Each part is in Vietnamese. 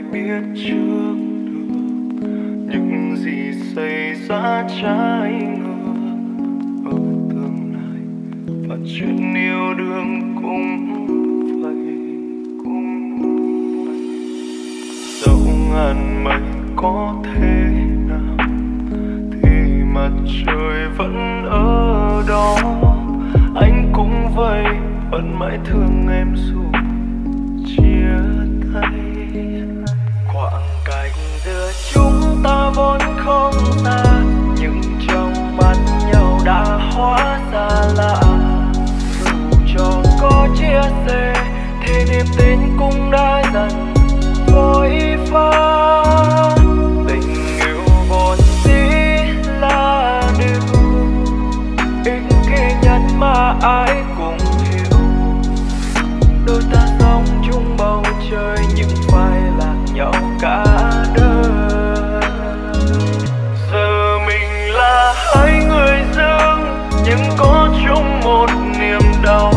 biết trước được những gì xảy ra trái ngược ở tương lai, và chuyện yêu đương cũng vậy. Dẫu ngàn mây có thế nào thì mặt trời vẫn ở đó, anh cũng vậy, vẫn mãi thương em dù chia tay. Khoảng cách giữa chúng ta vốn không xa, nhưng trong mắt nhau đã hóa ra lạ. Dù cho có chia sẻ thì niềm tin cũng đã dần vội pha. Tình yêu vốn dĩ là điều ích kỷ nhất mà ai cũng hiểu. Đôi ta sống chung bầu trời nhưng phải lạc nhau cả đời. Giờ mình là hai người dưng nhưng có chung một niềm đau.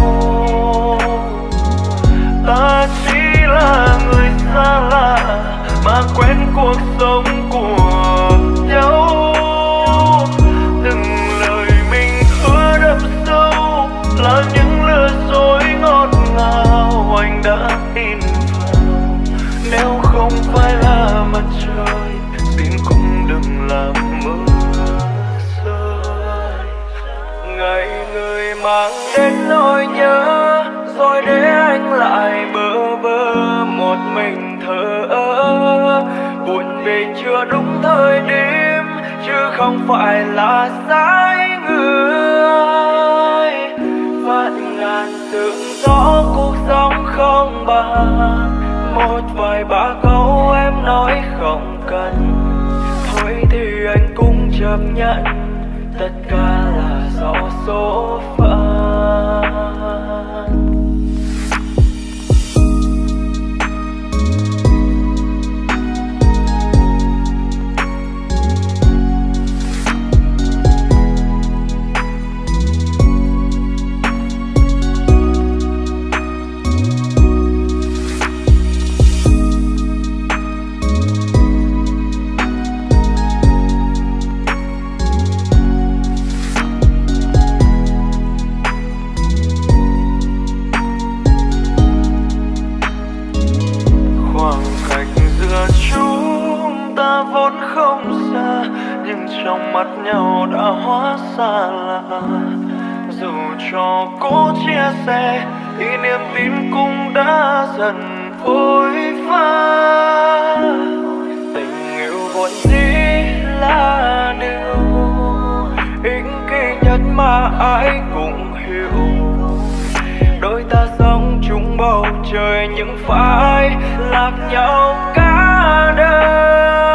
Ta chỉ là người xa lạ mà quen cuộc sống của nhau. Từng lời mình hứa đậm sâu là những lừa dối ngọt ngào anh đã tin vào. Nếu không phải là mặt trời xin cũng đừng làm mưa rơi. Ngày người mang đến nỗi nhớ rồi để anh lại bơ vơ một mình thở ơ. Buồn vì chưa đúng thời điểm chứ không phải là sai người. Vạn ngàn sương gió cuộc sống không bàn, một vài ba câu em nói không cần. Thôi thì anh cũng chấp nhận tất cả là do số phận. Vốn không xa nhưng trong mắt nhau đã hóa xa lạ. Dù cho cố chia sẻ thì niềm tin cũng đã dần phôi pha. Tình yêu vốn dĩ là điều ích kỷ nhất mà ai cũng hiểu. Đôi ta sống chung bầu trời nhưng phải lạc nhau cả đời.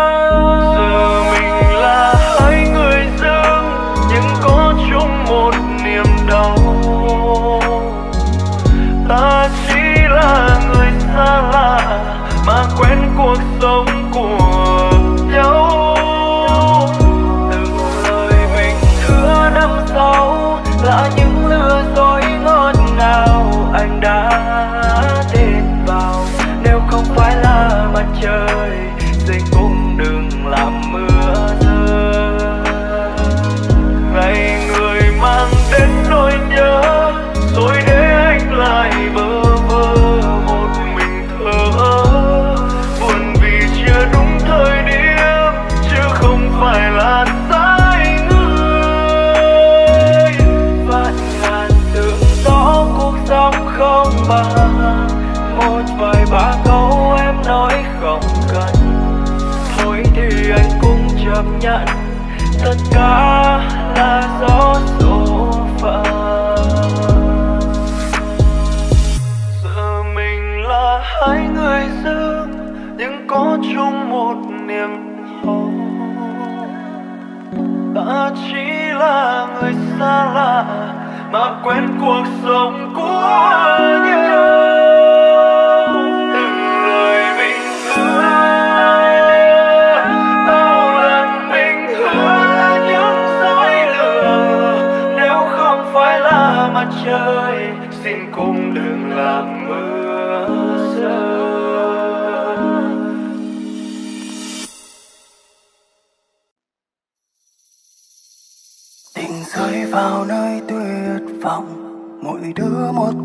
Ta chỉ là người xa lạ mà quen cuộc sống của nhau. Từng lời mình hứa năm sau là những lừa dối ngọt ngào anh đã tin vào. Nếu không phải là mặt trời xin cũng đừng làm mưa rơi. Ngày người mang đến nỗi nhớ rồi để anh lại bơ vơ một mình thở. Buồn vì chưa đúng thời điểm chứ không phải là sai người. Vạn ngàn sương gió cuộc sống không bàn, một vài ba câu em nói không cần. Thôi thì anh cũng chấp nhận tất cả là do số phận. Giờ mình là hai người dưng nhưng có chung một niềm đau. Ta chỉ là người xa lạ mà quen cuộc sống của nhau. Từng lời mình hứa, bao lần mình hứa là những dối lừa. Nếu không phải là mặt trời xin cũng đừng làm mưa rơi.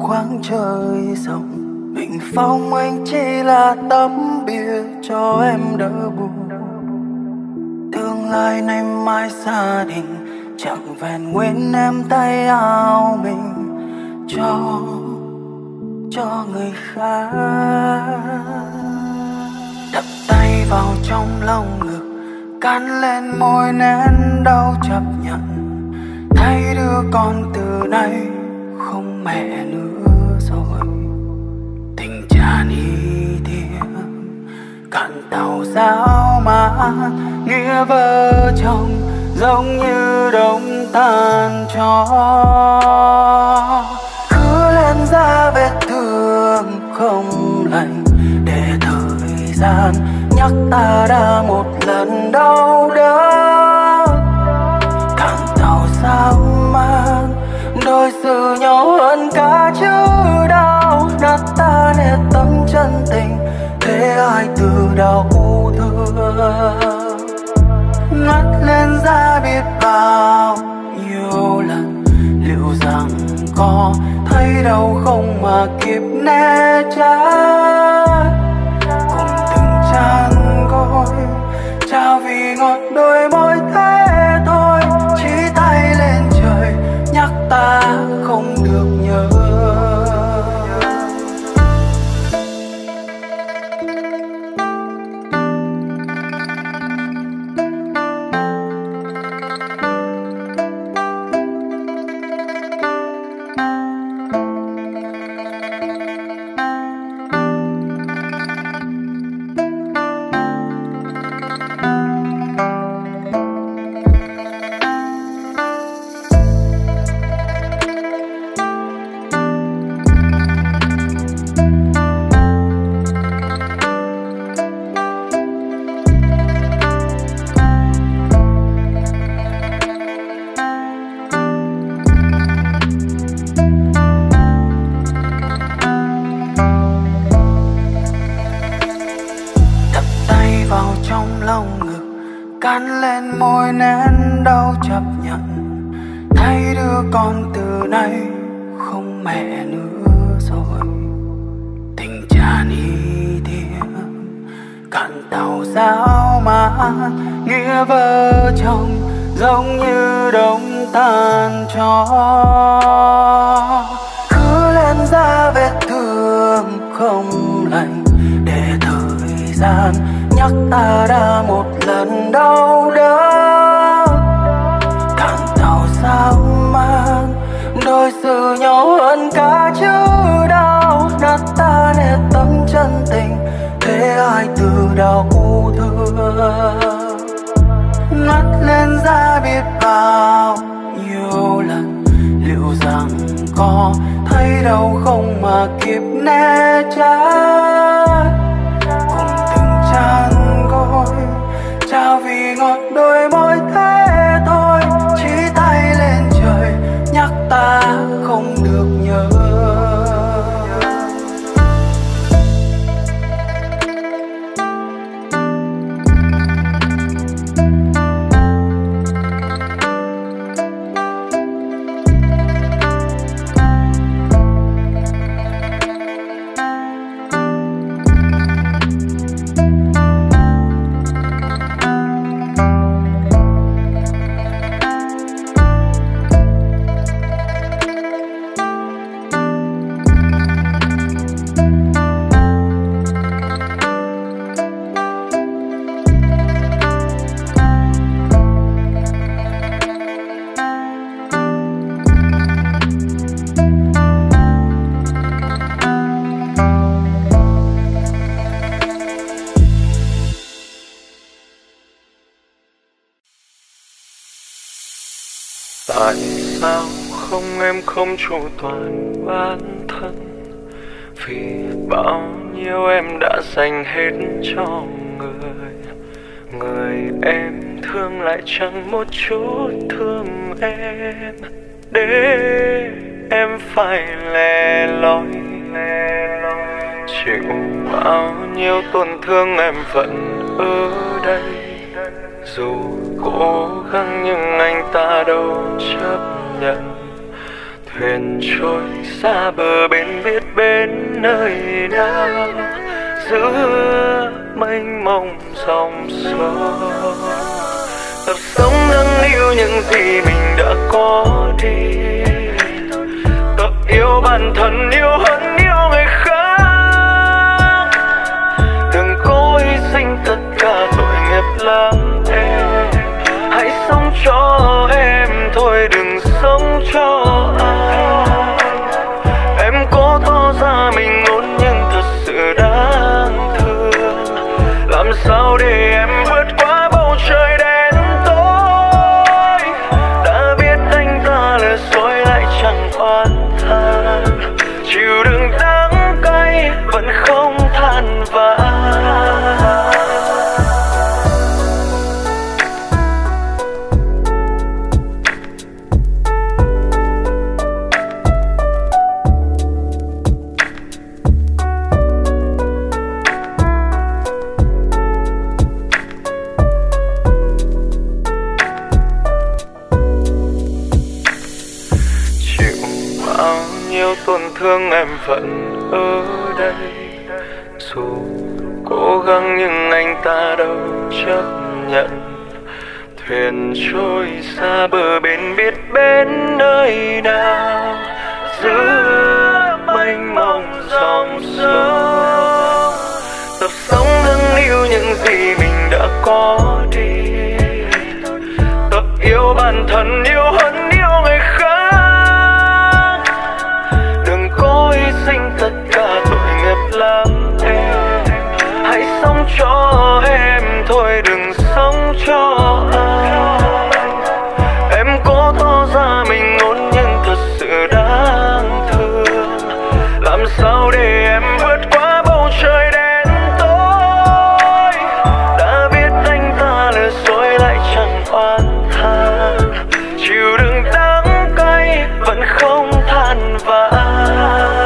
khoáng trời rộng. Bình phong anh chỉ là tấm bia cho em đỡ buồn. Tương lai nay mai gia đình chẳng vẹn nguyên em tay áo mình cho người khác. Đập tay vào trong lòng ngực, cắn lên môi nén đau chấp nhận. Thấy đứa con từ nay không mẹ nữa rồi. Tình tràn y thiêm cạn tàu giáo mát, nghĩa vợ chồng giống như đống tàn tro. Cứ lên ra vết thương không lành để thời gian nhắc ta đã một lần đau đớn. Cạn tàu sao mang đôi sự nhỏ hơn cả chữ đau, đặt ta để tấm chân tình thế ai từ đau thương. Ngắt lên ra biết bao nhiêu lần liệu rằng có thấy đau không mà kịp né tránh. Cùng từng chăn gối trao vì ngọt đôi môi thế thôi, chỉ tay lên trời nhắc ta không được nhớ. Cắn lên môi nén đau chấp nhận. Thấy đứa con từ nay không mẹ nữa rồi. Tình tràn y thiêm cạn tàu giáo mát, nghĩa vợ chồng giống như đống tàn tro. Cứ lên ra vết thương không lành để thời gian nhắc ta đã một lần đau đớn. Cạn tàu sao mang đôi sự nhỏ hơn cả chữ đau, đặt ta để tấm chân tình thế ai từ đau thương. Ngắt lên ra biết bao nhiêu lần liệu rằng có thấy đau không mà kịp né tránh. Cùng từng chăn gối trao vì ngọt đôi môi thế thôi, chỉ tay lên trời nhắc ta không được nhớ. Tại sao không em không chu toàn bản thân, vì bao nhiêu em đã dành hết cho người em thương lại chẳng một chút thương em, để em phải lẻ loi chịu bao nhiêu tổn thương em vẫn ở đây. Dù cố gắng nhưng anh ta đâu chấp nhận, thuyền trôi xa bờ bên biết bên nơi nào, giữa mênh mông dòng sông. Tập sống nâng niu những gì mình đã có đi, tập yêu bản thân yêu hơn yêu người khác. Đừng cố hy sinh tất cả tội nghiệp lắm em, hãy sống cho em thôi đừng sống cho ai. Em cố tỏ ra mình ngốn nhưng thật sự đáng thương, làm sao để em vượt qua bầu trời đen tối. Đã biết anh ta lừa dối lại chẳng oán than, chịu đựng đắng cay vẫn không than vãn. Tổn thương em vẫn ở đây, dù cố gắng nhưng anh ta đâu chấp nhận. Thuyền trôi xa bờ bên biết bên nơi nào, giữa mênh mông dòng sông. Tập sống nâng niu những gì mình đã có đi, tập yêu bản thân yêu hơn yêu người khác. Tất cả tội nghiệp lắm em, hãy sống cho em thôi đừng sống cho ai. Em cố tỏ ra mình ngốn nhưng thật sự đáng thương, làm sao để em vượt qua bầu trời đen tối. Đã biết anh ta lừa dối lại chẳng oán than, chịu đựng đắng cay vẫn không than vãn.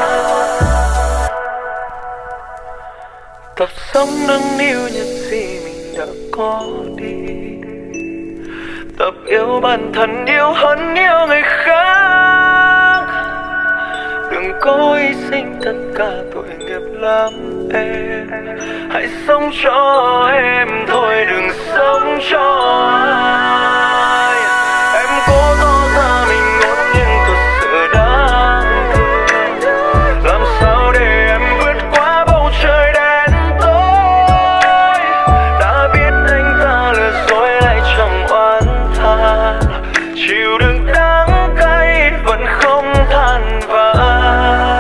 Tập sống nâng niu những gì mình đã có đi, tập yêu bản thân yêu hơn yêu người khác. Đừng cố hy sinh tất cả tội nghiệp lắm em, hãy sống cho em thôi đừng sống cho ai. Em cố tỏ ra mình ngốn nhưng thật sự đáng thương, làm sao để em vượt qua bầu trời đen. Chịu đựng đắng cay vẫn không than vãn.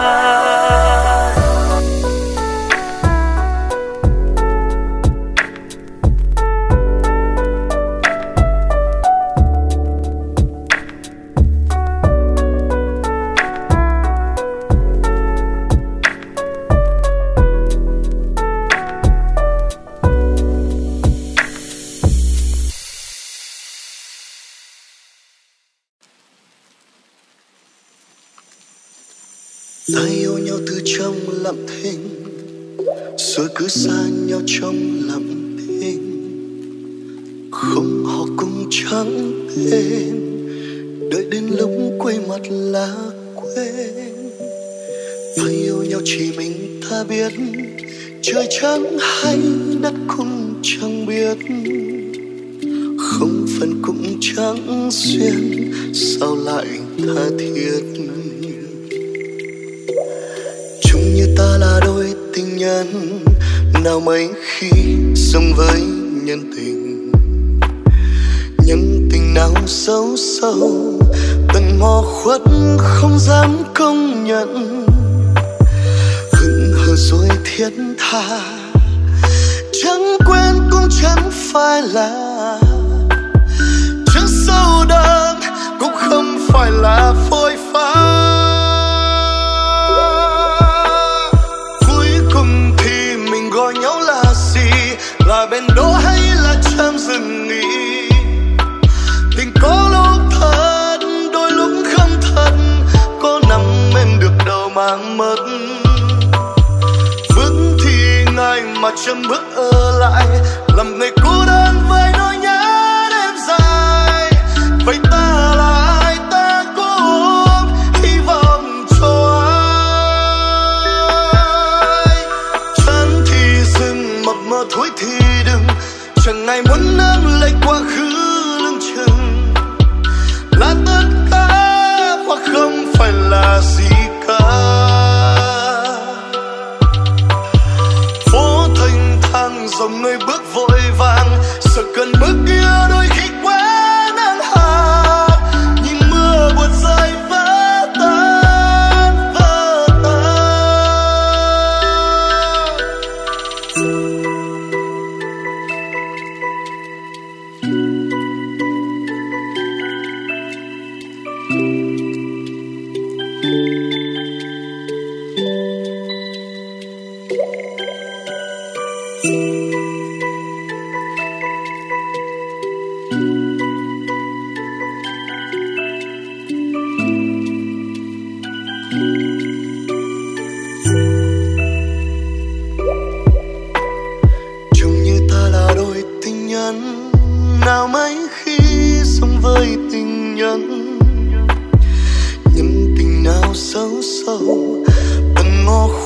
Ta yêu nhau từ trong lặng thinh, rồi cứ xa nhau trong lặng thinh. Không họ cũng chẳng tên, đợi đến lúc quay mặt là quên. Ta yêu nhau chỉ mình ta biết, trời chẳng hay đất cũng chẳng biết. Không phần cũng chẳng duyên, sao lại tha thiết. Như ta là đôi tình nhân, nào mấy khi sống với nhân tình nào sâu sâu, tận mò khuất không dám công nhận. Hững hờ rồi thiết tha, chẳng quên cũng chẳng phải là, chẳng sâu đớn cũng không phải là phôi pha. Gọi nhau là gì, là bên đỗ hay là chạm dừng nghỉ. Tình có lúc thật, đôi lúc không thật, có nằm em được đâu mang mất. Bước thì ngày mà chậm bước ở lại, làm người cô đơn với nỗi nhớ đêm dài. Vậy ta là ai, ta có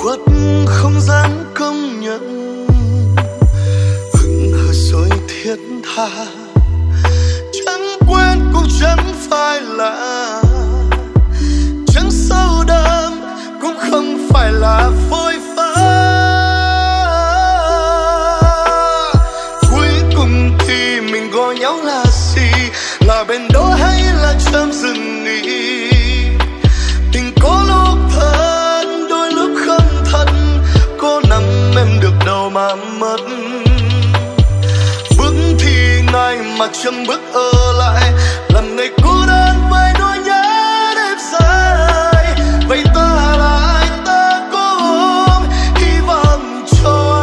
khuất không dám công nhận, hững hờ rồi thiết tha, chẳng quên cũng chẳng phải là, chẳng sâu đậm cũng không phải là phôi phá. Cuối cùng thì mình gọi nhau là gì, là bên đó hay là trong rừng nghỉ. Tình có lúc thật, đôi lúc không thật, có nằm em được đâu mà mất. Bước thì ngày mà chẳng bước ở lại, làm ngày cô đơn với nỗi nhớ đêm dài. Vậy ta là ai, ta có ôm hy vọng cho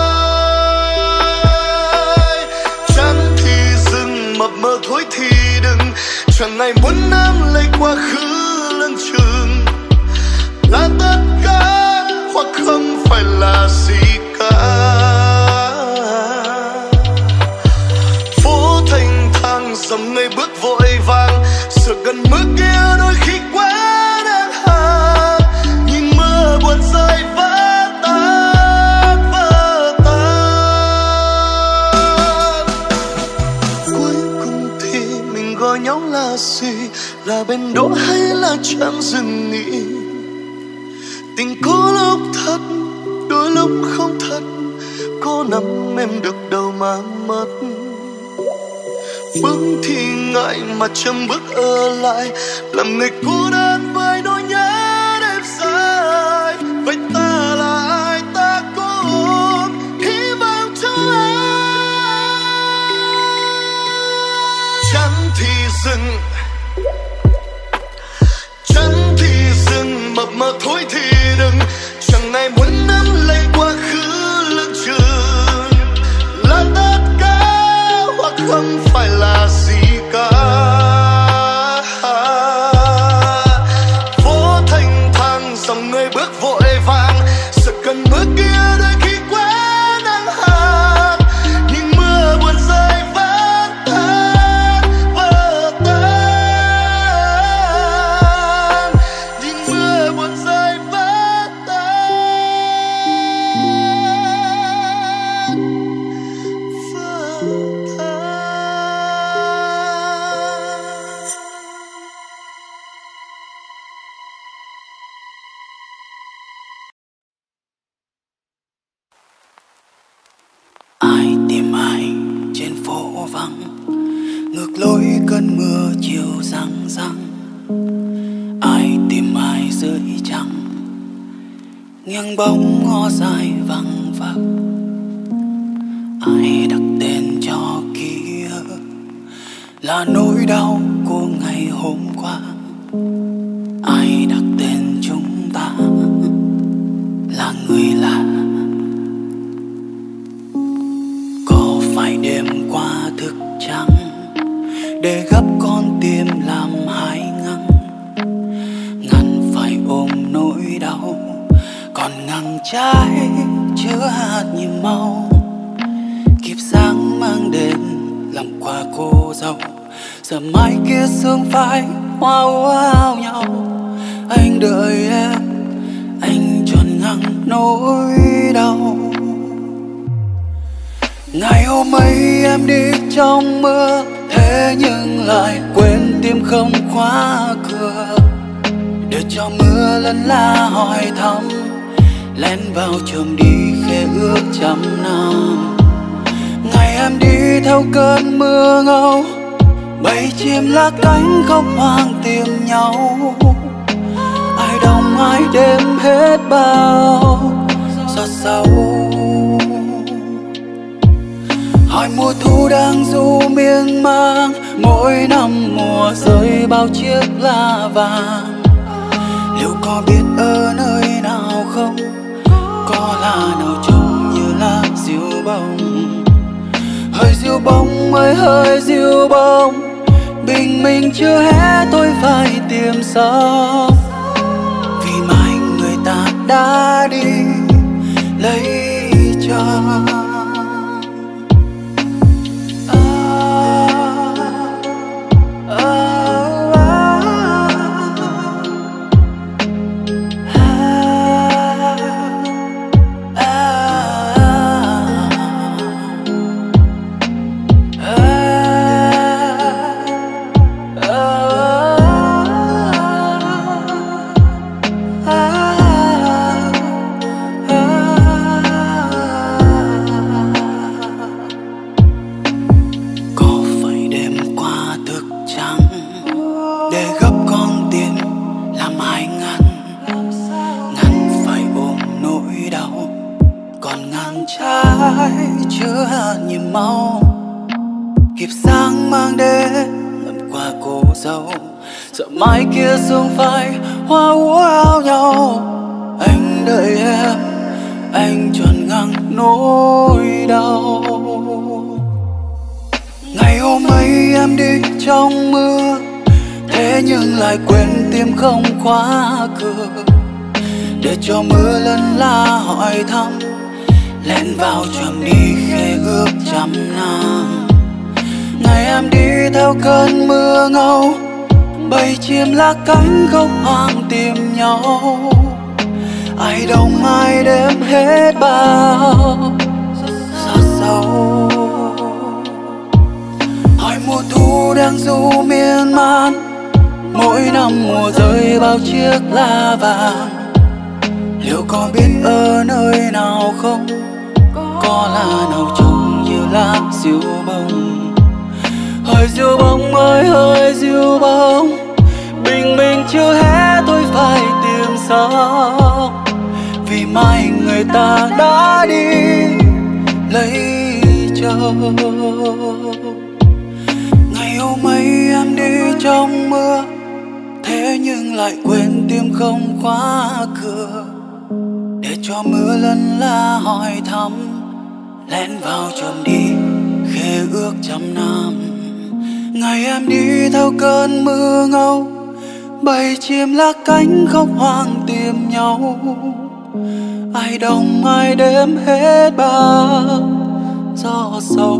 ai. Chán thì dừng, mập mờ thôi thì đừng, chẳng ai muốn nắm lấy quá khứ lưng chừng. Là tất cả hoặc không phải là gì cả. Phố thanh thang dòng người bước vội vàng, sự gần mức kia đôi khi quá đáng hàng. Nhìn mưa buồn rơi vỡ tan, vỡ tan. Cuối cùng thì mình gọi nhau là gì, là bên đó hay là chẳng dừng nghỉ. Tình có lúc thật, đôi lúc không thật, có nằm em được đâu mà mất. Bước thì ngại mà chẳng bước ở lại, làm người cô đơn với nỗi nhớ đêm dài. Vậy ta là ai, ta có ôm hy vọng cho ai. Chán thì dừng, chán thì dừng, mập mờ thôi thì đừng, chẳng ai muốn nắm lấy quá khứ lưng chừng. Là tất cả hoặc không phải là gì cả. Phố thanh thang dòng người bước vội vàng, sự cần bước kia đôi khi quá nắng hạn. Nhưng mưa buồn rơi vỡ tan, vỡ tan. Nhưng mưa buồn rơi vỡ tan, vỡ tan. Ai tìm ai trên phố vắng, ngược lối cơn mưa chiều răng răng. Ai tìm ai dưới trăng, nghiêng bóng ngó dài vắng vặc. Ai đặt tên cho kia là nỗi đau của ngày hôm qua. Ai đặt tên chúng ta là người lạ. Có phải đêm qua thức trắng để gấp con tim làm hai ngăn, ngăn phải ôm nỗi đau, còn ngăn trái chứa hạt nhiệm màu. Kịp sáng mang đến lòng quà cô dâu, giờ mai kia sương phai hoa áo nhau. Anh đợi em, anh tròn ngăn nỗi đau. Ngày hôm ấy em đi trong mưa, thế nhưng lại quên tim không khóa cửa. Để cho mưa lân la hỏi thăm, lén vào chồm đi khẽ ước trăm năm. Ngày em đi theo cơn mưa ngâu, bầy chim lá cánh khóc hoang tìm nhau. Ai đông ai đêm hết bao giọt sầu. Hỏi mùa thu đang du miên man, mỗi năm mùa rơi bao chiếc lá vàng. Liệu có biết ở nơi nào không, có lá nào trông như lá diêu bông. Hơi diêu bông ơi hơi diêu bông, bình minh chưa hé tôi phải tìm sống. Vì mai người ta đã đi lấy chồng. chứa nhiều màu, kịp sáng mang đến lần qua cô dâu. Sợ mai kia sương phai hoa úa áo nhau, anh đợi em, anh tròn ngang nỗi đau. Ngày hôm ấy em đi trong mưa, thế nhưng lại quên tim không khóa cửa. Để cho mưa lân la hỏi thăm, lén vào trầm đi khê ước trăm năm. Ngày em đi theo cơn mưa ngâu, bầy chim lá cánh gốc hoang tìm nhau. Ai đông ai đếm hết bao giọt sâu. Hỏi mùa thu đang du miên man, mỗi năm mùa rơi bao chiếc lá vàng. Liệu có biết ở nơi nào không, có lá nào trông như lá diêu bông. Hỡi diêu bông ơi hỡi diêu bông, bình minh chưa hé tôi phải tìm sao. Vì mai người ta đã đi lấy chồng. Ngày hôm ấy em đi trong mưa, thế nhưng lại quên tim không khóa cửa. Để cho mưa lân la hỏi thăm, lén vào trầm đi khê ước trăm năm. Ngày em đi theo cơn mưa ngâu, bầy chim lá cánh khóc hoang tìm nhau. Ai đông ai đếm hết bao gió sâu.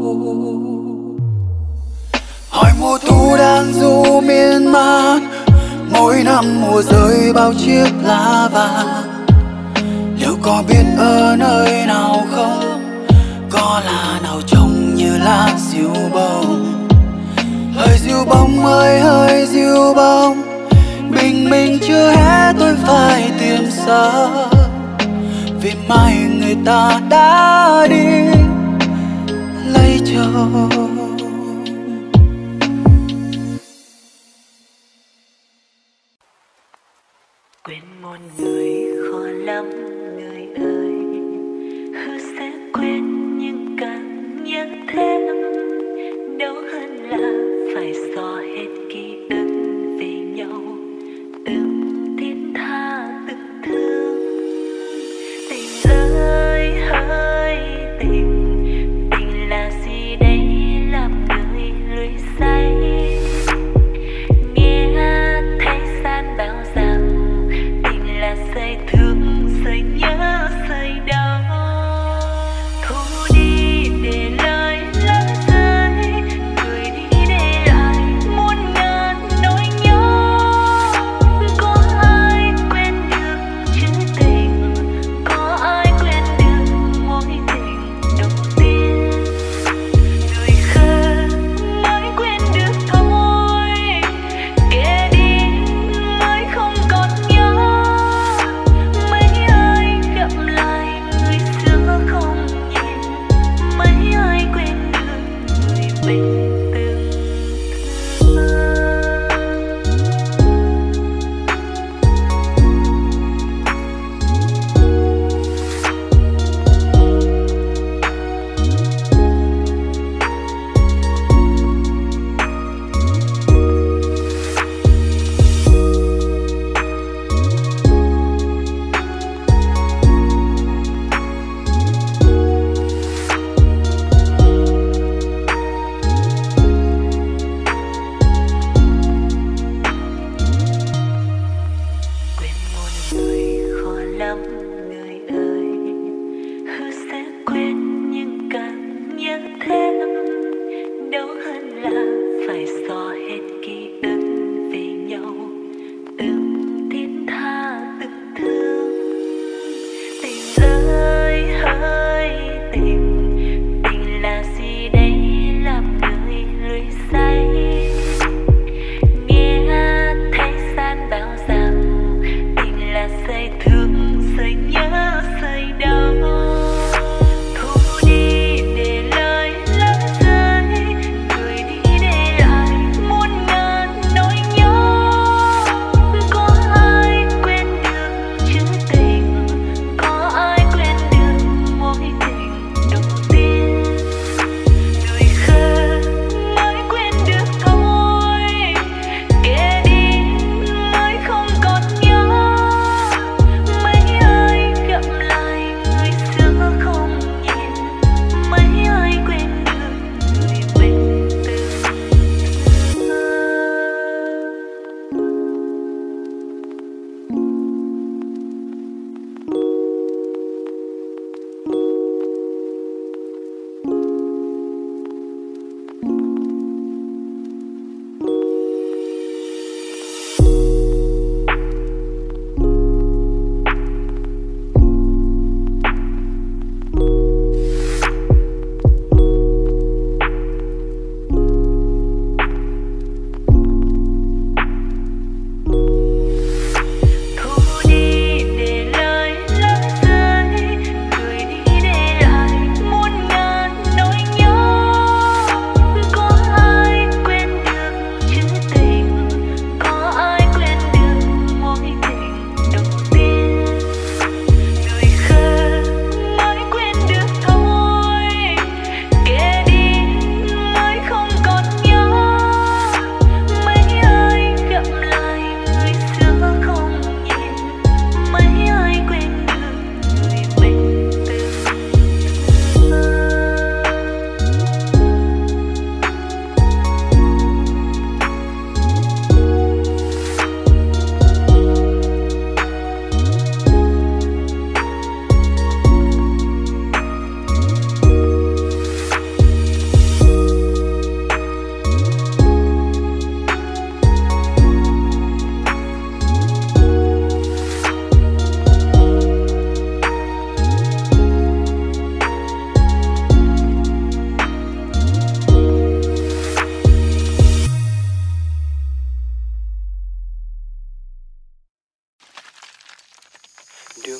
Hỏi mùa thu đang du miên man, mỗi năm mùa rơi bao chiếc lá vàng. Liệu có biết ở nơi nào không, có lá nào trông như lá diêu bông. Hỡi diêu bông ơi hỡi diêu bông, bình minh chưa hé tôi phải tìm sao. Vì mai người ta đã đi lấy chồng. Quên một người khó lắm người ơi, hứa sẽ quên nhưng càng nhớ thêm. Đau hơn là phải xóa hết ký ức về nhau, từng thiết tha từng thương. Tình ơi hỡi tình, tình là gì đây là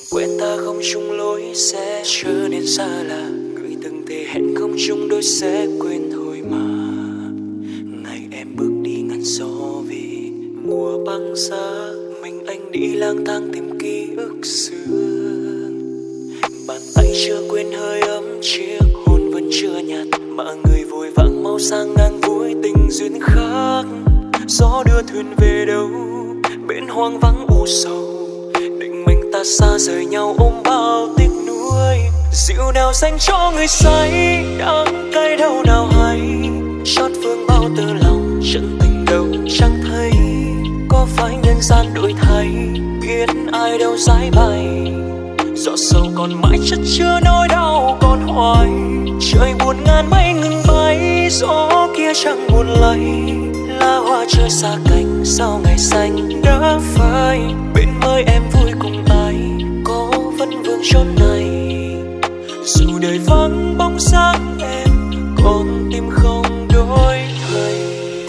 Quen ta không chung lối sẽ trở nên xa lạ, người từng thề hẹn không chung đôi sẽ quên thôi mà. Ngày em bước đi ngăn gió vì mùa băng giá, mình anh đi lang thang tìm ký ức xưa. Bàn tay chưa quên hơi ấm, chiếc hôn vẫn chưa nhạt, mà người vội vàng mau sang ngang vui tình duyên khác. Gió đưa thuyền về đâu bên hoang vắng u sầu, định mình ta xa rời nhau ôm bao tiếc nuối. Rượu nào dành cho người say, đắng cay đâu nào hay, chót vương bao tơ lòng chân tình đâu chẳng thấy. Có phải nhân gian đổi thay, biết ai đâu giải bày. Giọt sầu còn mãi chất chứa nỗi đau còn hoài. Trời buồn ngàn mây ngừng bay, gió kia chẳng buồn lay. Lá hoa chưa xa cánh, sao ngày xanh đã phai. Bên mới em vui cùng ai, có vẫn vương chốn này. Dù đời vắng bóng dáng em, còn tim không đổi thay.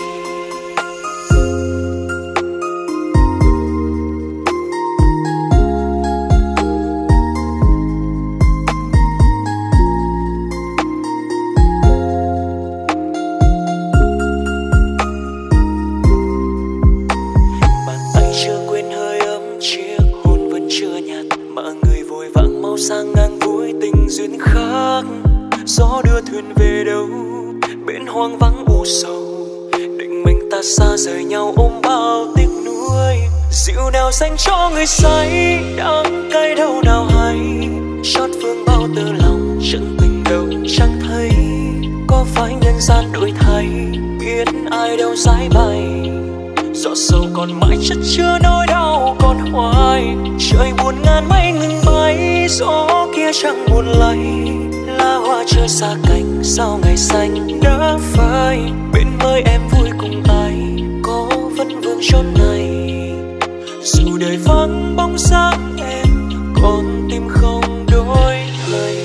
Sang ngang vui tình duyên khác. Gió đưa thuyền về đâu bên hoang vắng u sầu, định mình ta xa rời nhau ôm bao tiếc nuối. Rượu nào dành cho người say, đắng cay đâu nào hay, chót vương bao tơ lòng chân tình đâu chẳng thấy. Có phải nhân gian đổi thay, biết ai đâu giải bày. Giọt sầu còn mãi chất chứa nỗi đau còn hoài. Trời buồn ngàn mây ngừng bay, gió kia chẳng buồn lay. Lá hoa chưa xa cánh, sao ngày xanh đã phai. Bên mới em vui cùng ai, có vẫn vương chốn này. Dù đời vắng bóng dáng em, còn tim không đổi thay.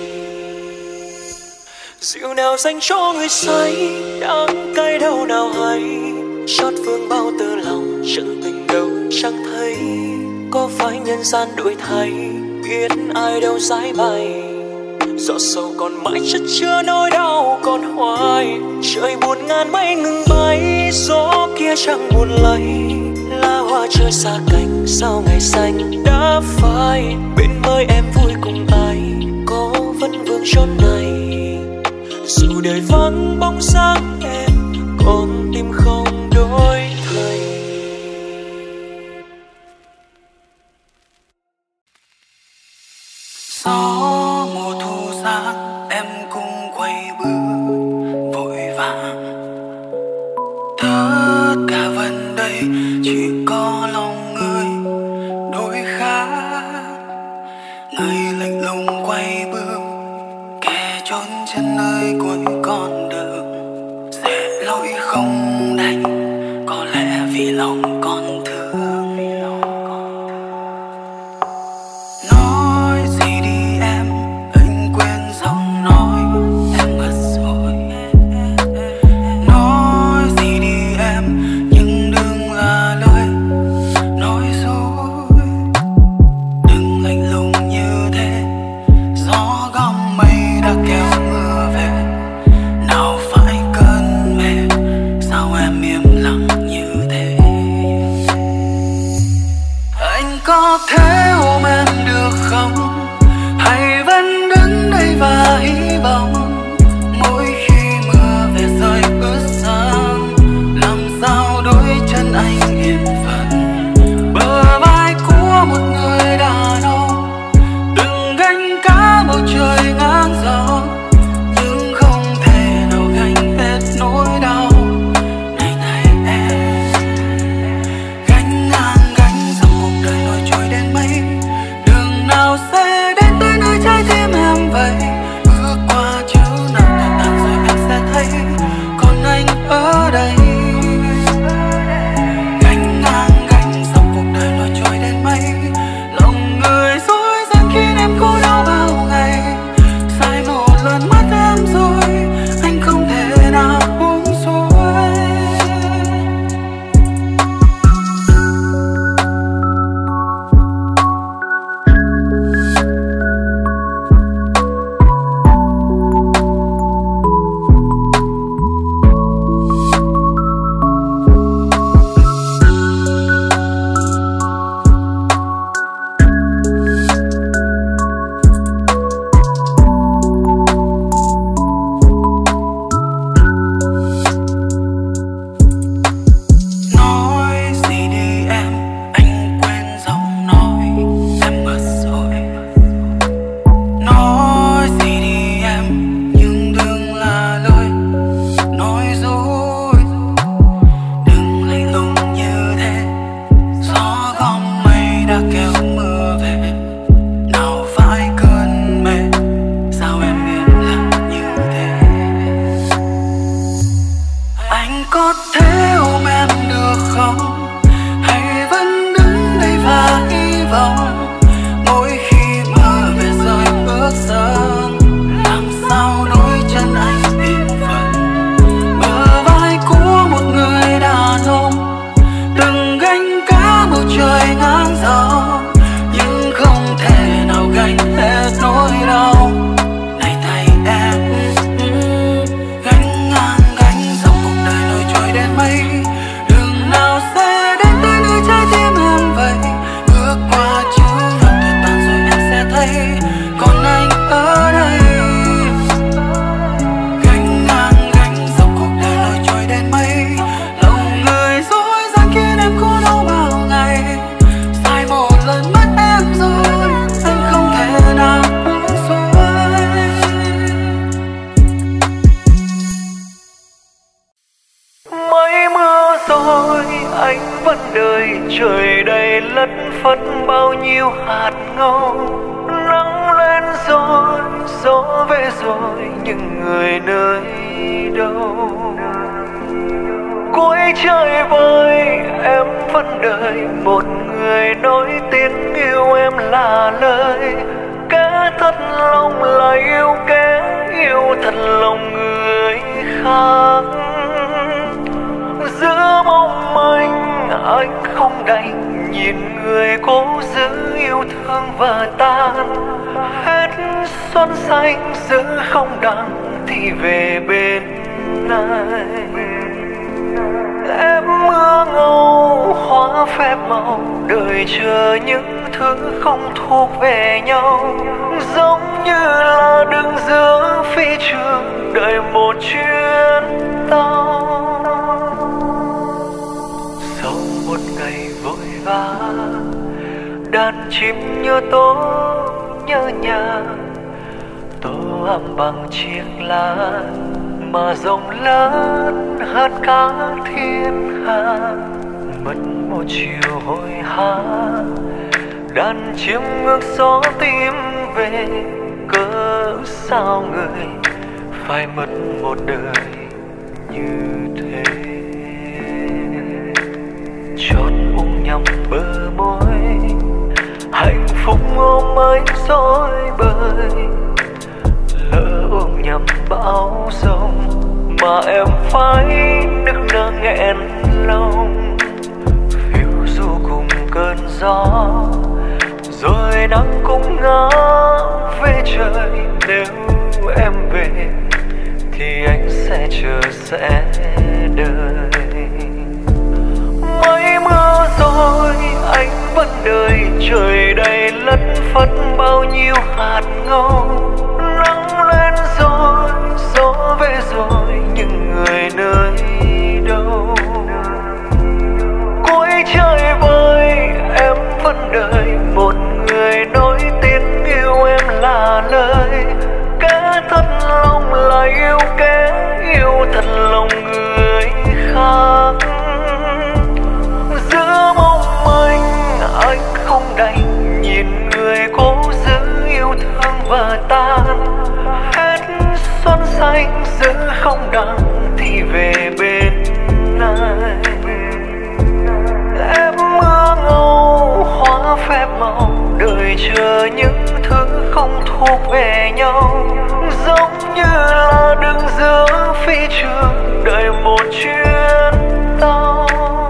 Rượu nào dành cho người say, đắng cay đâu nào hay, chót vương bao tơ lòng chân tình đâu chẳng thấy. Có phải nhân gian đổi thay, biết ai đâu giải bày. Giọt sầu còn mãi chất chứa nỗi đau còn hoài. Trời buồn ngàn mây ngừng bay, gió kia chẳng buồn lay. Lá hoa chưa xa cánh, sao ngày xanh đã phai. Bên mới em vui cùng ai, có vẫn vương chốn này. Dù đời vắng bóng dáng em, còn tim không đổi thay. Gió mùa thu sang, em cùng quay bước vội vàng. Tất cả vẫn đây, chỉ có lòng người đổi khác. Người lạnh lùng quay bước, kẻ trốn chân nơi cuối con đường. Sẽ lỗi không đành, có lẽ vì lòng còn thương. Nói gì đi em, anh quên giọng nói em mất rồi. Nói gì đi em, nhưng đừng là lời nói dối. Đừng lạnh lùng như thế, gió gom mây đã kéo mưa về. Nào phải cơn mê, sao em im lặng như thế. gió về rồi nhưng người nơi đâu? Cuối trời vơi em vẫn đợi một người nói tiếng yêu em là lời. Kẻ thật lòng là yêu kẻ yêu thật lòng người khác. Giữa mong manh anh không đành nhìn người cố giữ yêu thương và tan. Hết xuân xanh giữ không đặng thì về bên này. Em mưa ngâu hóa phép màu đợi chờ những thứ không thuộc về nhau. Giống như là đứng giữa phi trường đợi một chuyến tàu. Sau một ngày vội vã đàn chim nhớ tố nhớ nhà. Tô ấm bằng chiếc lá mà rộng lớn hơn cả thiên hà. Mất một chiều hồi hả đàn chim ngược gió tìm về. Cớ sao người phải mất một đời như thế? Chót uống nhầm bờ môi hạnh phúc ôm anh dối bời. Lỡ ôm nhầm bão giông mà em phải nức nở nghẹn lòng. Phiêu du cùng cơn gió rồi nắng cũng ngã về trời. Nếu em về thì anh sẽ chờ sẽ đợi. Mấy mưa rồi anh vẫn đợi trời đầy lất phất bao nhiêu hạt ngâu. Nắng lên rồi gió về rồi nhưng người nơi đâu? Cuối trời vơi em vẫn đợi một người nói tiếng yêu em là lời. Kẻ thật lòng là yêu kẻ yêu thật lòng người khác. Giữa mong manh anh không đành nhìn người cố giữ yêu thương và tan. Hết xuân xanh giữ không đặng thì về bên này. Em mưa ngâu hóa phép màu đợi chờ những thứ không thuộc về nhau. Giống như là đứng giữa phi trường đợi một chuyến tàu.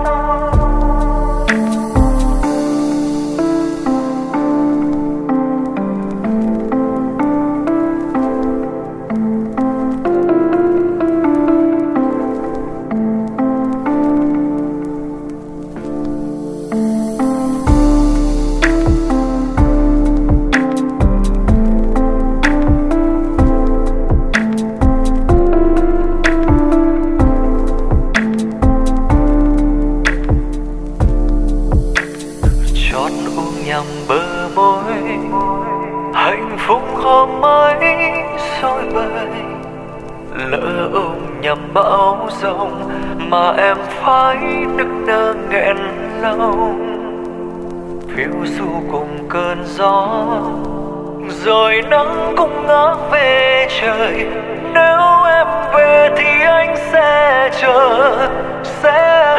Bờ môi hạnh phúc hôm ấy soi bời. Lỡ ôm nhầm bão giông mà em phải nức nở nghẹn lòng. Phiêu du cùng cơn gió rồi nắng cũng ngã về trời. Nếu em về thì anh sẽ chờ sẽ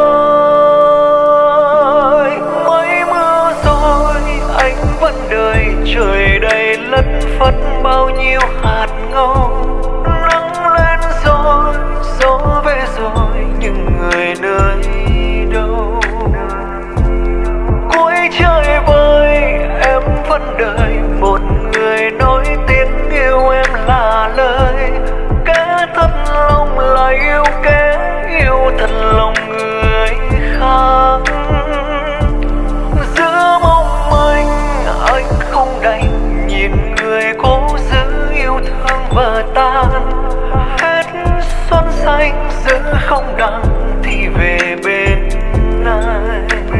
đợi. Mấy mưa rồi anh vẫn đợi trời đầy lất phất bao nhiêu hạt ngâu. Nắng lên rồi gió về rồi nhưng người nơi đâu? Cuối trời vơi em vẫn đợi một người nói tiếng yêu em là lời. Kẻ thật lòng là yêu kẻ yêu thật lòng người khác. Giữa mong manh anh không đành nhìn người cố giữ yêu thương và tan. Hết xuân xanh giữ không đặng thì về bên này.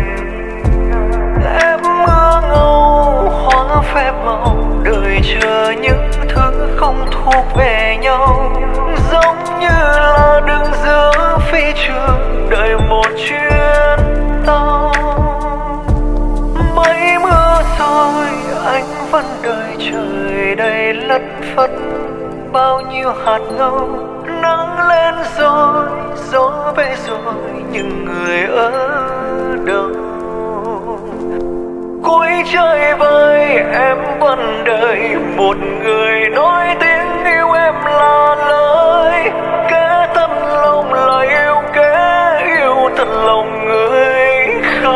Em mưa ngâu hóa phép màu đợi chờ những thứ không thuộc về nhau. Giống như là đứng giữa phi trường đợi một chuyến tàu. Mấy mưa rồi anh vẫn đợi trời đầy lất phất bao nhiêu hạt ngâu. Nắng lên rồi, gió về rồi, nhưng người ở đâu? Cuối trời vơi em vẫn đợi một người nói tiếng yêu em là lời kể thật lòng, lời yêu kể yêu thật lòng người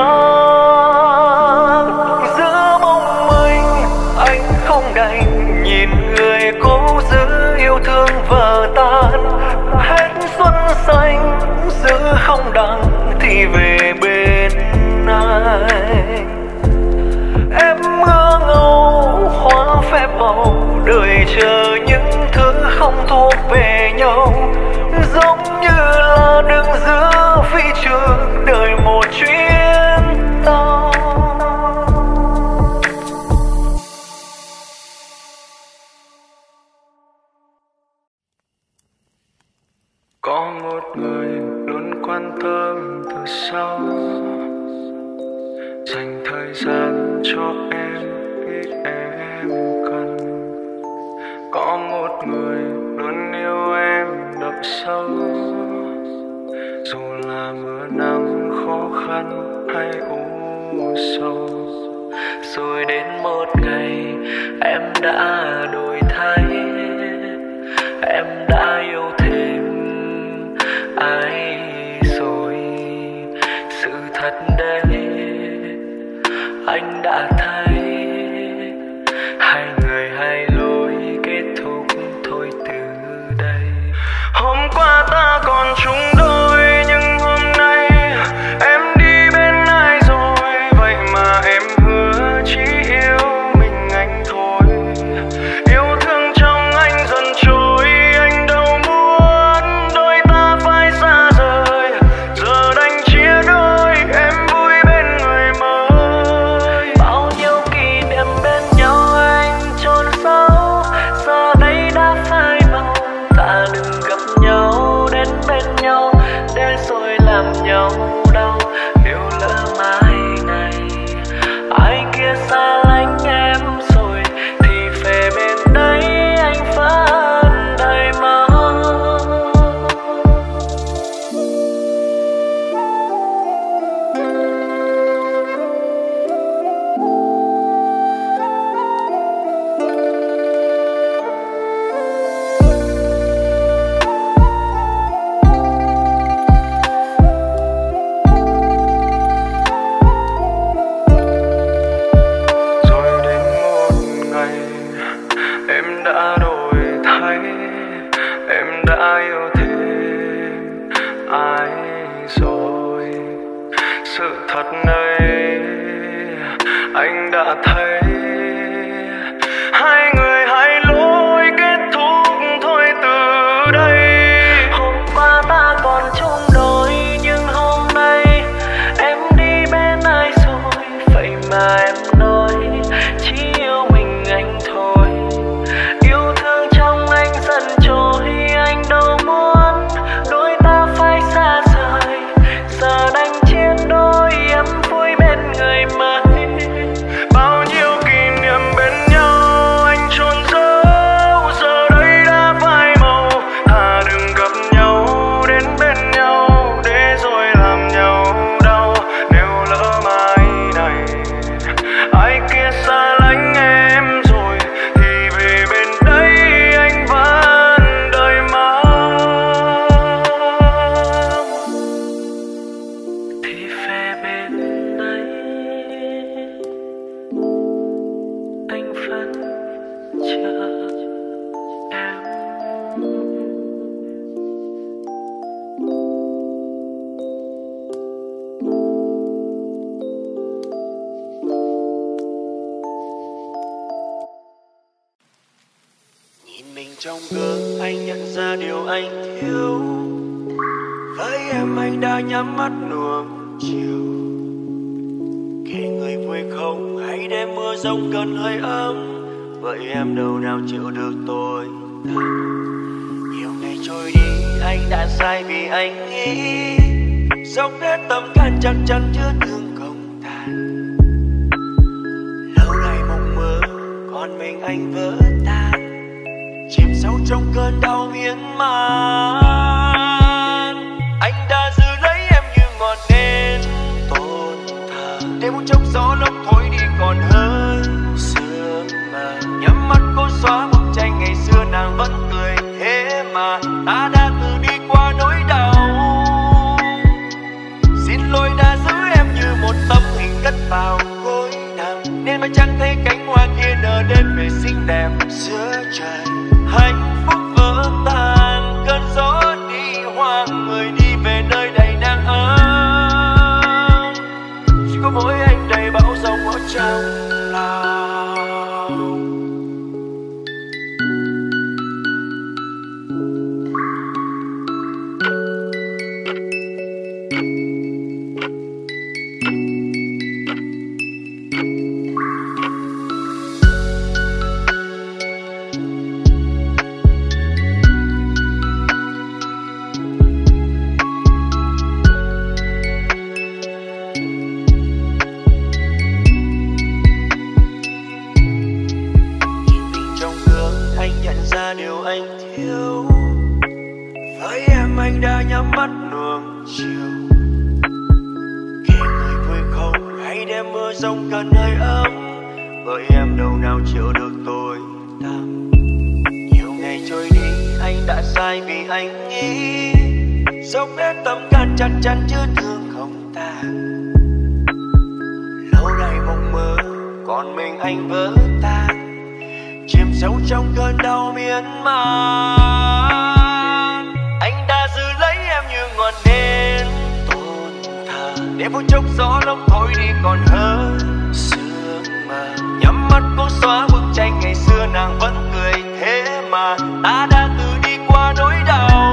khác. Giữa mong manh anh không đành nhìn người cố giữ yêu thương vỡ tan. Hết xuân xanh giữ không đặng thì về bên anh. Em mưa ngâu hoa phép màu đợi chờ những thứ không thuộc về nhau, giống như là đứng giữa phi trường đợi một chuyến tàu. Có một người luôn quan tâm từ sau, dành thời gian cho em khi em cần. Có một người luôn yêu em đậm sâu, dù là mưa nắng khó khăn hay u sầu. Rồi đến một ngày em đã đổi thay, em đã yêu thêm ai rồi. Sự thật đây anh đã thấy, hai người hai lối kết thúc thôi từ đây. Hôm qua ta còn chung đôi, nhưng hôm nay em đi bên ai rồi? Vậy mà em hứa chỉ yêu mình anh thôi. Yêu thương trong anh dần trôi, anh đâu muốn đôi ta phải xa rời. Giờ đành chia đôi, em vui bên người mới. Bao nhiêu kỷ niệm bên nhau anh chôn sâu, giờ đây đã phai màu. Ta đừng gặp nhau đến bên nhau để rồi làm nhau đau. Nếu lỡ mai này ai kia xa lánh em rồi thì về bên đây anh vẫn đợi mong. Rồi đến một ngày em đã đổi thay, em đã yêu thêm ai rồi. Sự thật này anh đã thấy, hai người hai lối kết thúc thôi từ đây. Hôm qua ta còn chung đôi, nhưng hôm nay em đi bên ai rồi? Vậy mà em nói chỉ yêu mình anh thôi. Yêu thương trong anh dần trôi, anh đâu muốn đôi ta phải xa rời. Giờ đành chia đôi, em vui bên người mới. Bao nhiêu kỷ niệm bên nhau anh chôn giấu, giờ đây đã phai màu. Thà đừng gặp nhau đến bên nhau để rồi làm nhau đau. Nếu lỡ mai này ai kia xa lánh em rồi thì về bên đây anh vẫn đợi mong. Thì về bên đây anh vẫn chờ em. Nhìn mình trong gương anh nhận ra điều anh thiếu. Với em anh đã nhắm mắt nuông chiều. Kể người vui không hay đêm mưa giông cơn hơi ấm. Vậy em đâu nào chịu được tôi thật. Nhiều ngày trôi đi anh đã sai vì anh nghĩ dốc hết tâm can chắc chắn chứa thương không tàn. Lâu nay mộng mơ còn mình mình anh vỡ tan, chìm sâu trong cơn đau miên man. Anh đã giữ lấy em như ngọn nến tôn thờ, để một chốc gió lốc thổi đi còn hơn sương mờ. Nhắm mắt cố xóa bức tranh ngày xưa nàng vẫn cười, thế mà ta đã từ đi qua nỗi đau. Xin lỗi đã giữ em như một tấm hình cất vào gối nằm, nên mà chẳng thấy cánh hoa kia nở đêm về xinh đẹp giữa trời. Hạnh phúc vỡ tan, cơn gió đi hoang, người đi về nơi đầy nắng ấm. Chỉ có mỗi anh đầy bão giông ở trong lòng. Điều anh thiếu với em, anh đã nhắm mắt nuông chiều. Khi người vui không hay đêm mưa rông cần hơi ấm, bởi em đâu nào chịu được tôi tắm. Nhiều ngày trôi đi anh đã sai vì anh nghĩ dốc hết tâm can chặt chắn chứ thương không tàn. Lâu nay mộng mơ còn mình anh vỡ tan, chìm sâu trong cơn đau miên man. Anh đã giữ lấy em như ngọn nến tôn thờ, để một chốc gió lốc thổi đi còn hơn sương mờ. Nhắm mắt cố xóa bức tranh ngày xưa nàng vẫn cười, thế mà ta đã từ đi qua nỗi đau.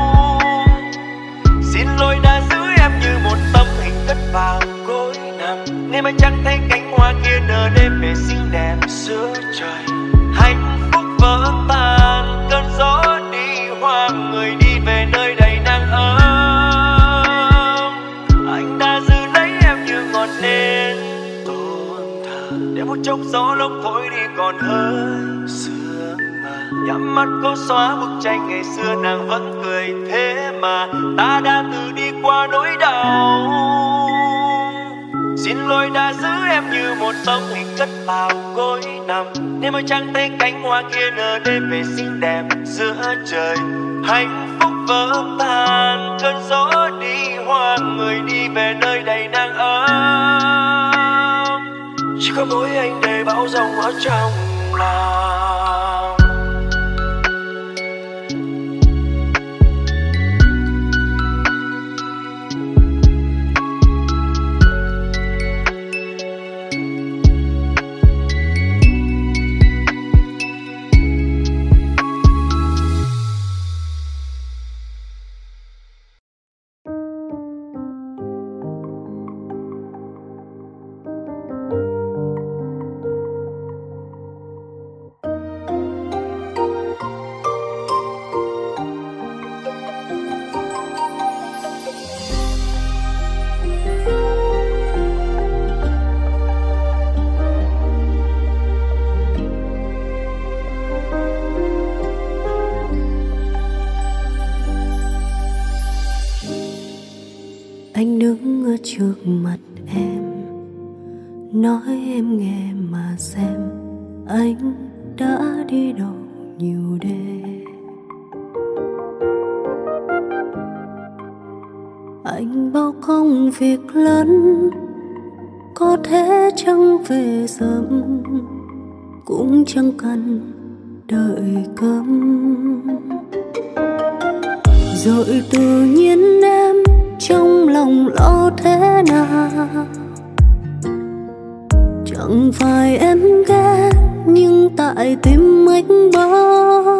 Xin lỗi đã giữ em như một tấm hình cất vào gối nằm, nên mà chẳng thấy cánh hoa kia nở đêm về xinh đẹp giữa trời. Hạnh phúc vỡ tan, cơn gió đi hoang, người đi về nơi đầy nắng ấm. Anh đã giữ lấy em như ngọn nến tôn thờ, để một chốc gió lốc thổi đi còn hơn sương mờ. Nhắm mắt cố xóa bức tranh ngày xưa nàng vẫn cười, thế mà ta đã từ đi qua nỗi đau. Xin lỗi đã giữ em như một tấm hình cất vào gối nằm, nên mà chẳng thấy cánh hoa kia nở đêm về xinh đẹp giữa trời. Hạnh phúc vỡ tan, cơn gió đi hoang, người đi về nơi đầy nắng ấm. Chỉ có mỗi anh đầy bão giông ở trong lòng. Anh đứng ở trước mặt em, nói em nghe mà xem anh đã đi đâu nhiều đêm. Anh bao công việc lớn, có thể chẳng về sớm, cũng chẳng cần đợi cơm. Rồi tự nhiên em trong lòng lo thế nào, chẳng phải em ghét nhưng tại tim anh bao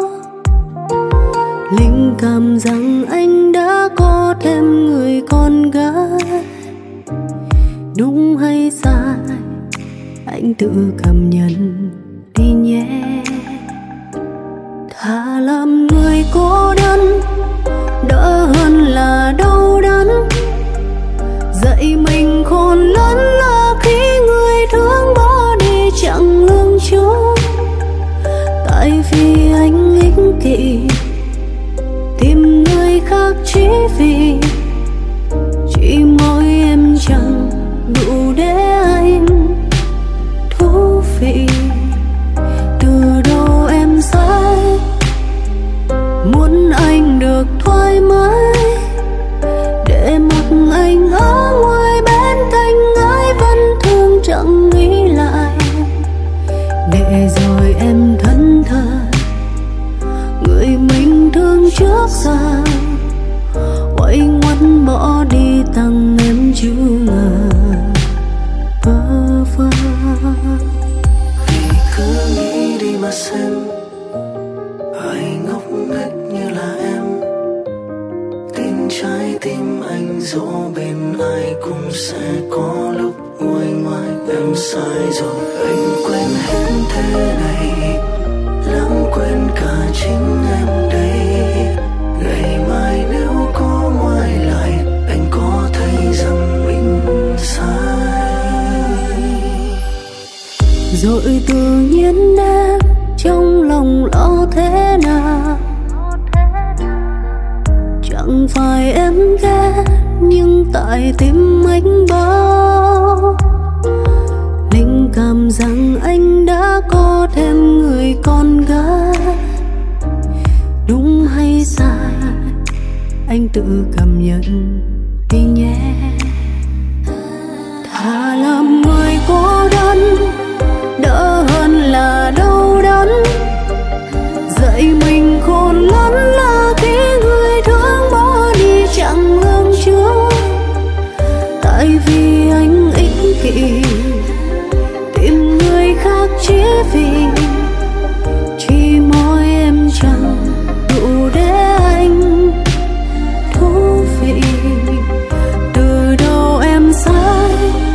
linh cảm rằng anh đã có thêm người con gái. Đúng hay sai anh tự cảm nhận đi nhé. Thà làm người cô đơn đỡ hơn là đau đớn. Dạy mình khôn lớn là khi người thương bỏ đi chẳng lương chút. Tại vì anh ích kỷ, tìm người khác chỉ vì chỉ mỗi em chẳng đủ để anh thú vị. Từ đâu em sai, muốn anh được thoải mái, để mặc anh ở ngoài bên cạnh ai vẫn thương chẳng nghĩ lại. Để rồi em thẫn thờ người mình thương trước giờ, quay ngoắt bỏ đi tăng em chưa ngờ vơ vơ. Vì cứ nghĩ đi mà xem, ai ngốc nghếch như là em, tin trái tim anh dỗ bên ai cũng sẽ có lúc nguôi ngoai. Em sai rồi, anh quên hết thế này, lãng quên cả chính em đây. Ngày mai nếu có ngoái lại, anh có thấy rằng mình sai. Rồi tự nhiên em trong lòng lo thế nào, chẳng phải em ghét nhưng tại tim anh bao. Linh cảm rằng anh đã có thêm người con gái. Đúng hay sai anh tự cảm nhận đi nhé. Thà làm người cô đơn đỡ hơn là đau đớn. Dạy mình khôn lớn là khi người thương bỏ đi chẳng lường trước. Tại vì anh ích kỷ, tìm người khác chỉ vì chỉ mỗi em chẳng đủ để anh thú vị. Từ đâu em sai,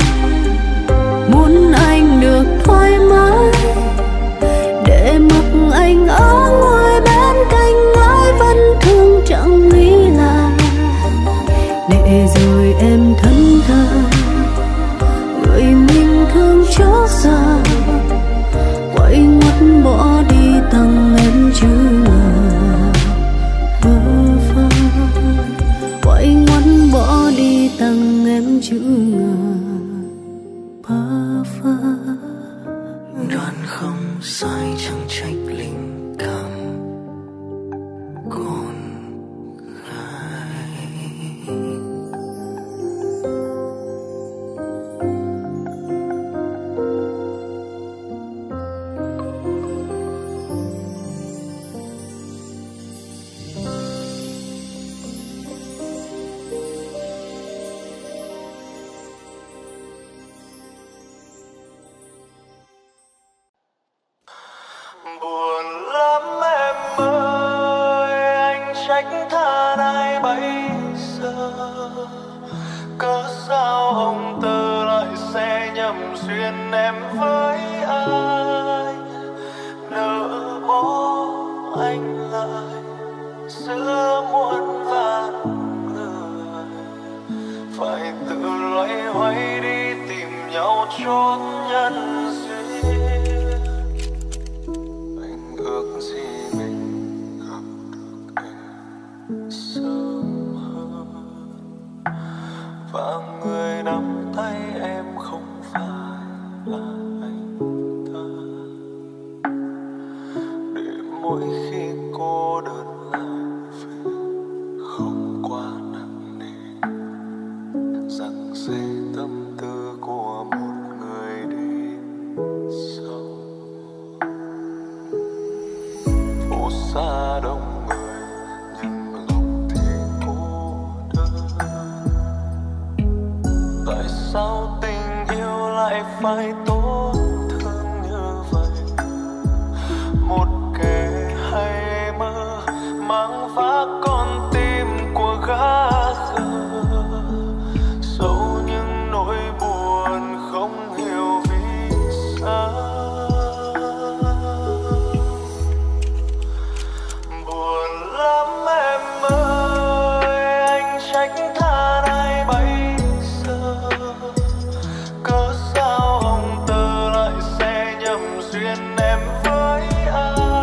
muốn anh được thoải mái, để mặc anh ở ngoài bên cạnh ai vẫn thương chẳng nghĩ lại. Để rồi em thẫn thờ người mình thương trước giờ, quay ngoắt bỏ đi tăng em chưa ngờ vơ vơ. Quay ngoắt bỏ đi tăng em chưa ngờ bơ vơ. Đoán không sai chẳng trách linh cảm con gái. Buồn lắm em ơi, anh trách than ai bây giờ. Cớ sao ông tơ lại sẽ nhầm duyên em với anh. Nỡ bỏ anh lại giữa muôn vàn người, phải tự loay hoay đi tìm nhau chốn nhân duyên. Ước gì mình gặp được em sớm hơn, và người nắm tay em không phải là anh ta. Để mỗi khi cô đơn lại về không quá nặng nề, rằng sẽ tâm tư của một người đến sau. Xa đông người nhưng lòng thì cô đơn. Tại sao tình yêu lại phải tổn thương như vậy? Một kẻ hay mơ mang vác con tim của gã khờ, sâu những nỗi buồn không hiểu vì sao. Duyên em với ai.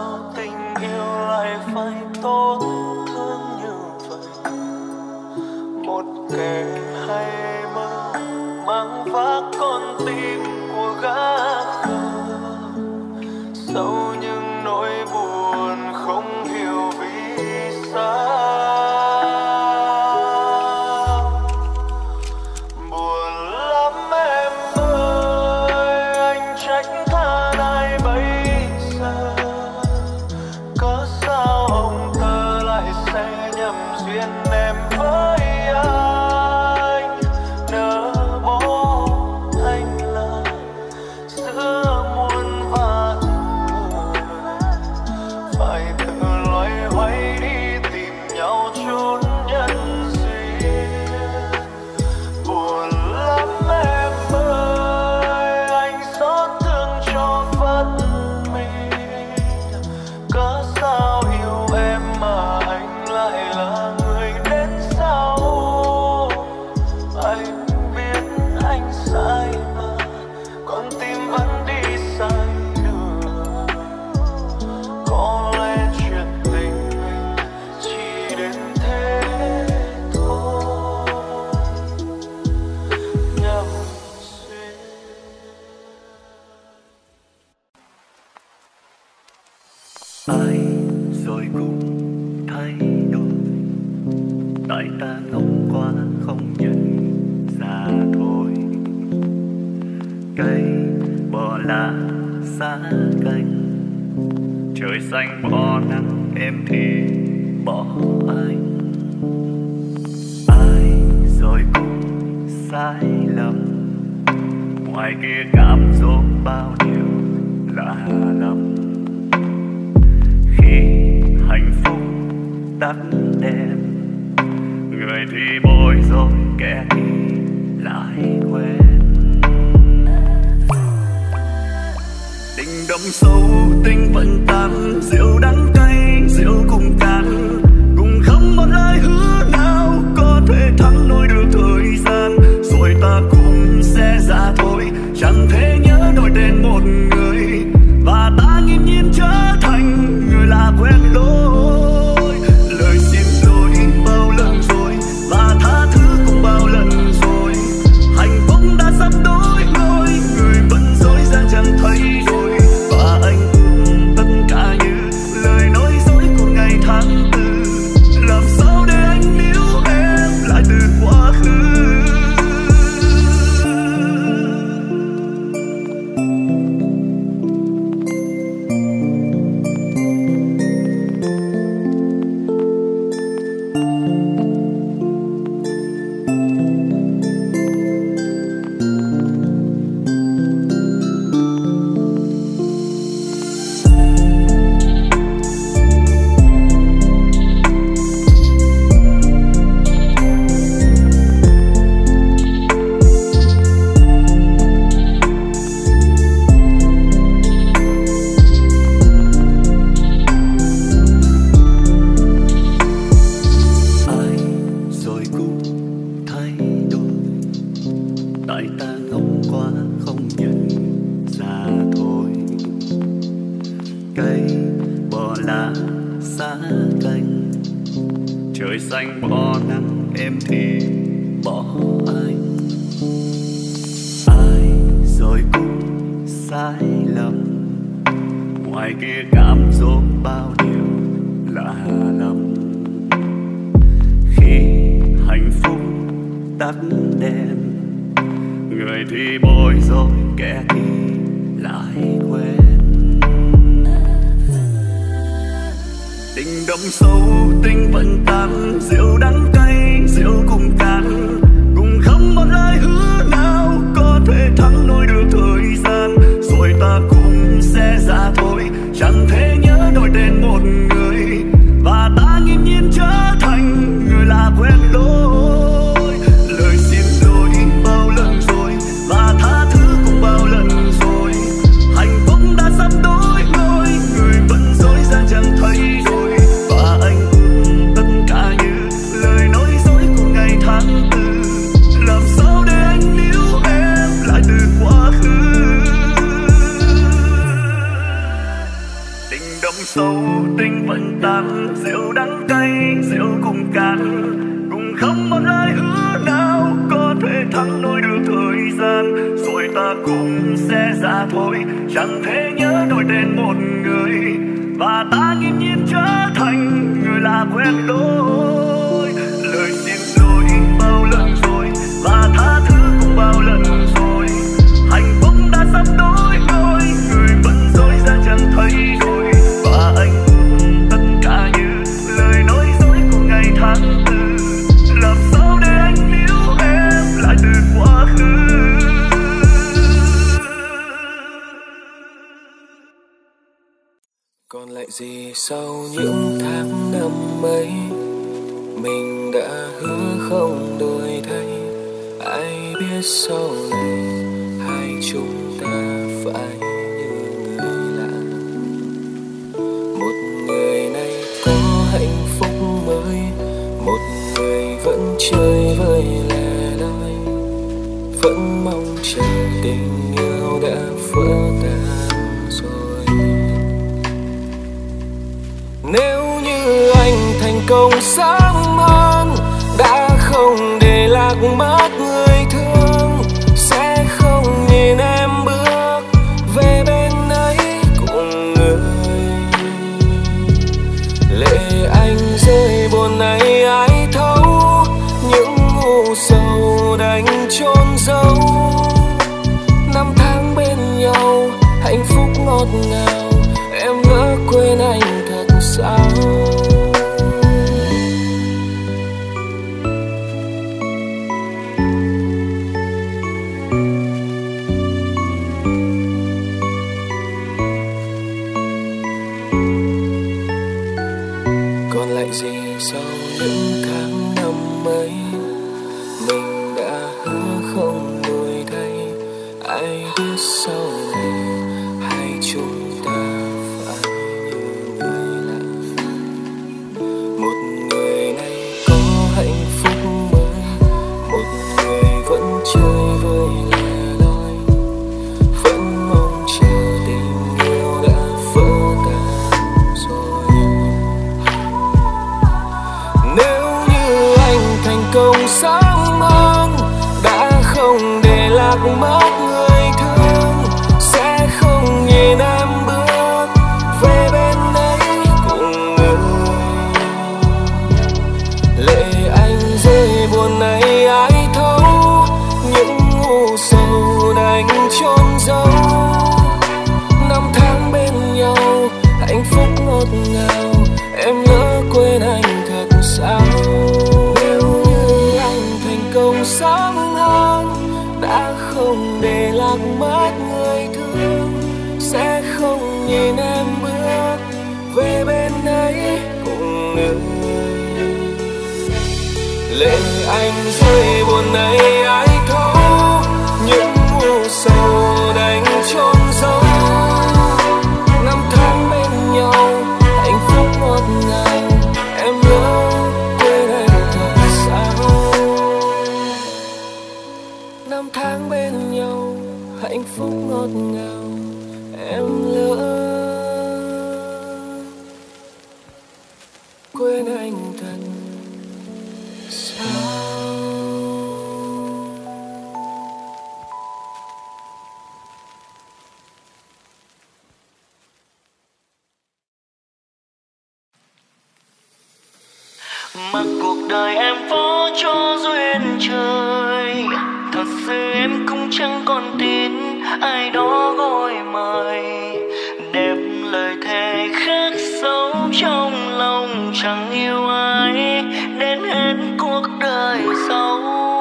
sao tình yêu lại phải tổn thương như vậy? Một kẻ hay mơ mang vác con tim của gã khờ, sâu những nỗi buồn không hiểu vì sao. Buồn lắm em ơi, anh trách than ai bây giờ. Cớ sao ông tơ lại sẽ nhầm duyên em với anh, nỡ bỏ anh là giữa muôn vạn người, phải tự loay hoay đi tìm nhau chốn nhân duyên. Buồn lắm em ơi, anh xót thương cho phận mình. Cớ sao yêu em mà anh lại là người đến sau. Anh biết anh sai mà con tim vẫn đi sai đường. Có lẽ chuyện tình mình chỉ đến thế thôi, nhầm duyên. Ai rồi cũng thay đổi, tại ta ngốc quá không nhận ra thôi. Cây bỏ lá xa cánh, trời xanh bỏ nắng em thì bỏ anh. Ai rồi cũng sai lầm, ngoài kia cám dỗ bao điều lạ lắm. Khi hạnh phúc tắt đèn, người thì bối rối, kẻ thì lại quên. Tình đậm sâu, tình vẫn tan, rượu đắng cay, rượu cùng cạn, cùng không một lời hứa nào có thể thắng nổi được thời gian. Rồi ta cũng sẽ ra thôi, chẳng thể nhớ nổi tên một người, và ta nghiễm nhiên trở thành người lạ quen lối. Lời xin lỗi bao lần rồi, và tha thứ cũng bao lần rồi. Hạnh phúc đã sắp đổi ngôi, người vẫn dối gian chẳng thấy rồi. Và anh ước tất cả như lời nói dối của ngày tháng tư. Làm sao để anh níu em lại từ quá khứ? Trời xanh bỏ nắng em thì bỏ anh. Ai rồi cũng sai lầm, ngoài kia cám dỗ bao điều lạ lắm. Khi hạnh phúc tắt đèn, người thì bối rối, kẻ thì lại quên. Tình đậm sâu, tình vẫn tan, rượu đắng cay, rượu cùng cạn, cùng không một lời hứa nào có thể thắng nổi được thời gian. Rồi ta cũng sẽ ra thôi, chẳng thể nhớ nổi tên một người, và ta nghiễm nhiên trở thành người lạ quen lối. Lời xin lỗi bao lần rồi, và tha thứ cũng bao lần rồi. Hạnh phúc đã sắp đổi ngôi, người vẫn dối gian chẳng thấy rồi. Và anh ước tất cả như lời nói dối của ngày tháng tư. Làm sao để anh níu em lại từ quá khứ? sầu tình vẫn tan, rượu đắng cay rượu cùng cạn, cùng không một lời hứa nào có thể thắng nổi được thời gian. Rồi ta cũng sẽ ra thôi, chẳng thể nhớ đổi tên một người, và ta nghiêm nhiên trở thành người lạ quen lối. Lời xin lỗi bao lần rồi, và tha thứ cũng bao lần rồi. Hạnh phúc đã sắp đổi đôi, người vẫn dối ra chẳng thấy rồi. Và anh ước tất cả như lời nói dối của ngày tháng tư. Làm sao để anh níu em lại từ quá khứ? Còn lại gì sau những tháng năm ấy, mình đã hứa không đổi thay. Ai biết sau này hai chúng ta phải như người lạ. Một người này có hạnh phúc mới, một người vẫn chơi với lẻ loi, vẫn mong chờ tình yêu đã vỡ tan rồi. Nếu như anh thành công sớm hơn, đã không để lạc mất người thương, sẽ không nhìn em bước về bên ấy cùng người. Lệ anh rơi buồn này ai thấu, những u sầu đành chôn giấu. Năm tháng bên nhau hạnh phúc ngọt ngào, em lỡ quên anh thật sao? Còn lại gì sau những tháng năm ấy, mình đã hứa không đổi thay. Ai biết sau này hai chúng ta phải như người lạ. Một người này có hạnh phúc mới, một người vẫn chơi với lẻ loi, vẫn mong chờ tình yêu đã vỡ tan rồi. Nếu như anh thành công sớm hơn, đã không để lạc mất người thương, sẽ không nhìn em bước về bên ấy cùng người. Lệ anh rơi buồn này ai thấu, những u sầu đành chôn giấu. Năm tháng bên nhau hạnh phúc ngọt ngào, em lỡ quên anh thật sao? Nếu như anh thành công sớm hơn, đã không để lạc mất người thương, sẽ không nhìn em bước về bên ấy cùng người. Lệ anh rơi buồn này ai thấu, những u sầu đành chôn giấu. Năm tháng bên nhau hạnh phúc ngọt ngào, em lỡ quên anh thật sao? Năm tháng bên nhau hạnh phúc ngọt ngào, em lỡ quên anh thật sao? Mặc cuộc đời em phó cho duyên trời, thật sự em cũng chẳng còn tin ai đó gọi mời. Đem lời thề khắc sâu trong lòng, chẳng yêu ai đến hết cuộc đời sau.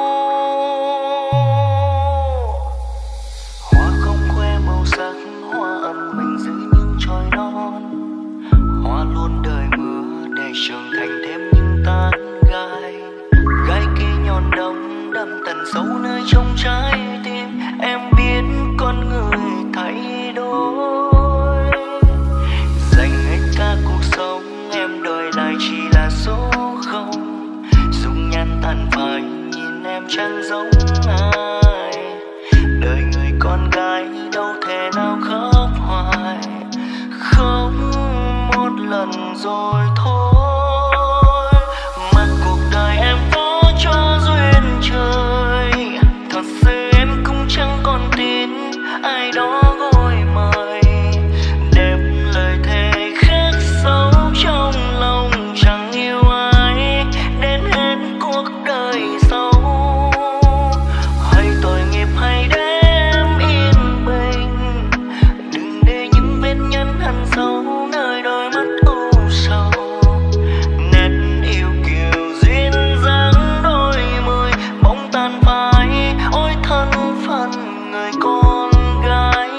Hoa không khoe màu sắc, hoa ẩn mình giữ những chồi non. Hoa luôn đời mưa để trưởng thành thêm những tán gai. Gai kia nhọn đông đâm tận sâu nơi trong trái tim. Em biết con người thay đổi, dành hết cả cuộc sống em đời lại chỉ là số không. Dung nhan tàn phai nhìn em chẳng giống ai. Đời người con gái đâu thể nào khóc hoài, không một lần rồi thôi. Mà cuộc đời em phó cho duyên trời, thật sự em cũng chẳng còn tin ai đó gọi mời. Đem lời thề khắc sâu trong lòng, chẳng yêu ai đến hết cuộc đời sau. Hay tội nghiệp hay để em yên bình, đừng để những vết nhăn hằn sâu nơi đôi mắt u sầu. Nét yêu kiều duyên dáng đôi môi, bóng tàn phai ôi thân phận người con gái.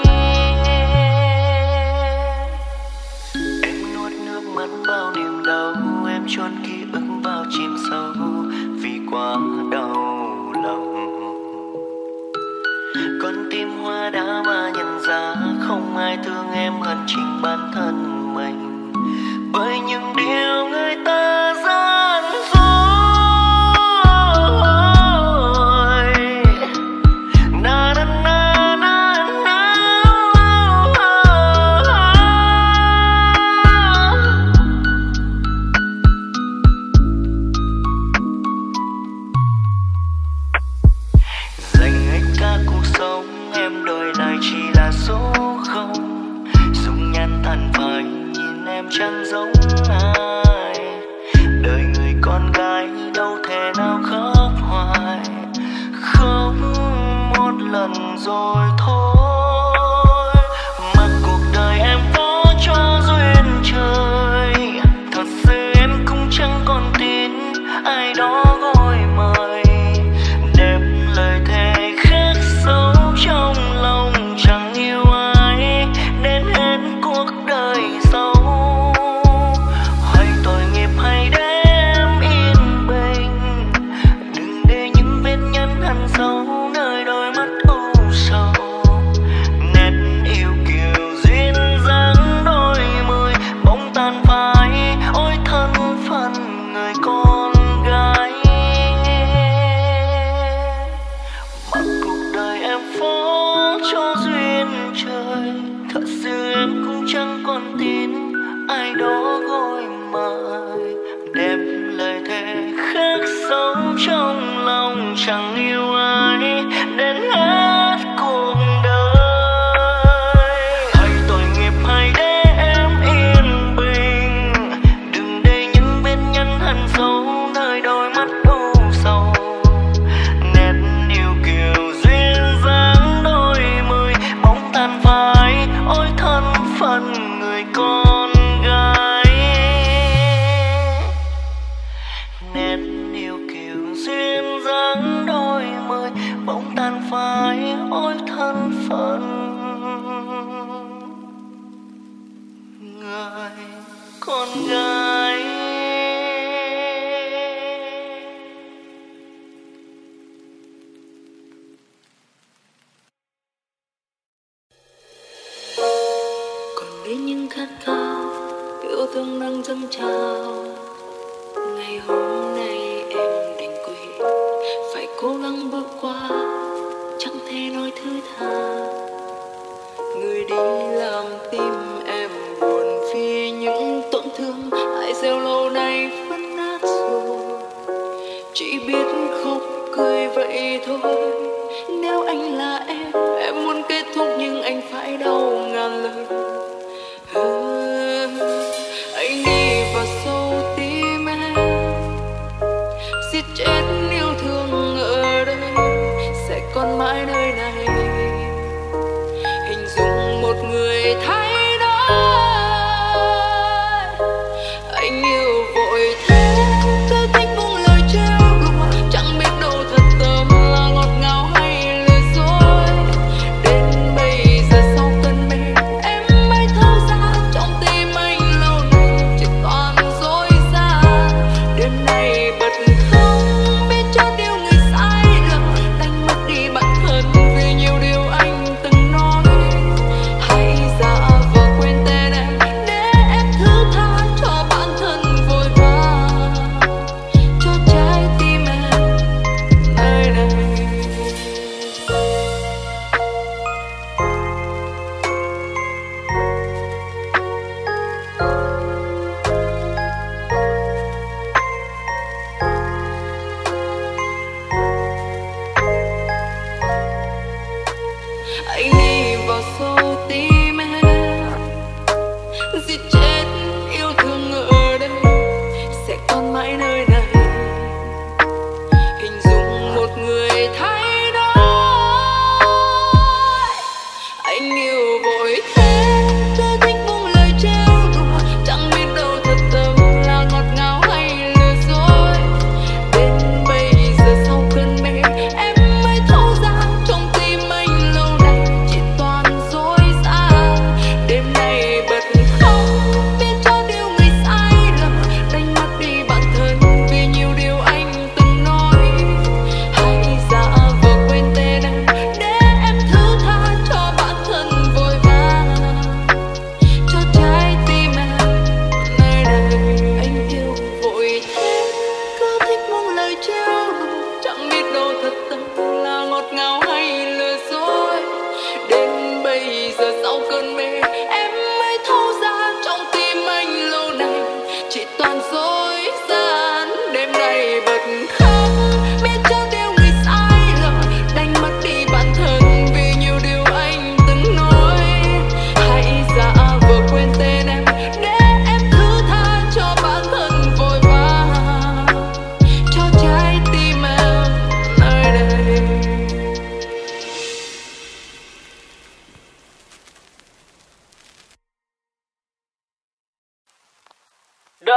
Em nuốt nước mắt bao niềm đau, em chôn ký ức bao chìm sâu vì quá đau lòng. Con tim hoa đã mà nhận ra không ai thương em hơn chính bản thân mình, bởi những điều người ta gian dối. Na na na na na. Dành hết cả cuộc sống em đổi lại chỉ là số không. Dung nhan tàn phai nhìn em chẳng giống ai. Đời người con gái đâu thể nào khóc hoài, khóc một lần rồi thôi. Mà cuộc đời em phó cho duyên trời, thật sự em cũng chẳng còn tin ai đó gọi mời. Đem lời thề khắc sâu trong lòng, chẳng yêu ai đến hết cuộc đời sau. Hay tội nghiệp hay để em yên bình, đừng để những vết nhăn hằn sâu nơi đôi mắt u sầu. Nét yêu kiều duyên dáng đôi môi, bóng tàn phai ôi thân phận người con gái. Mặc cuộc đời em phó cho duyên trời, thật sự em cũng chẳng còn tin ai đó gọi mời. Đem lời thề khắc sâu trong lòng, chẳng yêu ai đến hết cuộc đời. Hay tội nghiệp hay để em yên bình, đừng để những vết nhăn hằn sâu nơi đôi mắt u sầu. Nét yêu kiều duyên dáng đôi môi, bóng tàn phai ôi thân phận người con gái. Nét yêu kiều duyên dáng đôi môi, bóng tàn phai ôi thân phận người con gái. Còn đây những khát khao yêu thương đang dâng trào. Ngày hôm nay em đành quên, phải cố gắng bước qua, chẳng thể nói thứ tha. Người đi làm tim em buồn vì những tổn thương hại gieo lâu nay vẫn nát rồi. Chỉ biết khóc cười vậy thôi. Nếu anh là em muốn kết thúc nhưng anh phải đau ngàn lần. Anh đi vào sâu tim em, giết chết yêu thương ở đây sẽ còn mãi nơi này. Hình dung một người thay đổi, anh yêu vội thế cứ thích buông lời trêu đùa, chẳng biết đâu thật tâm là ngọt ngào.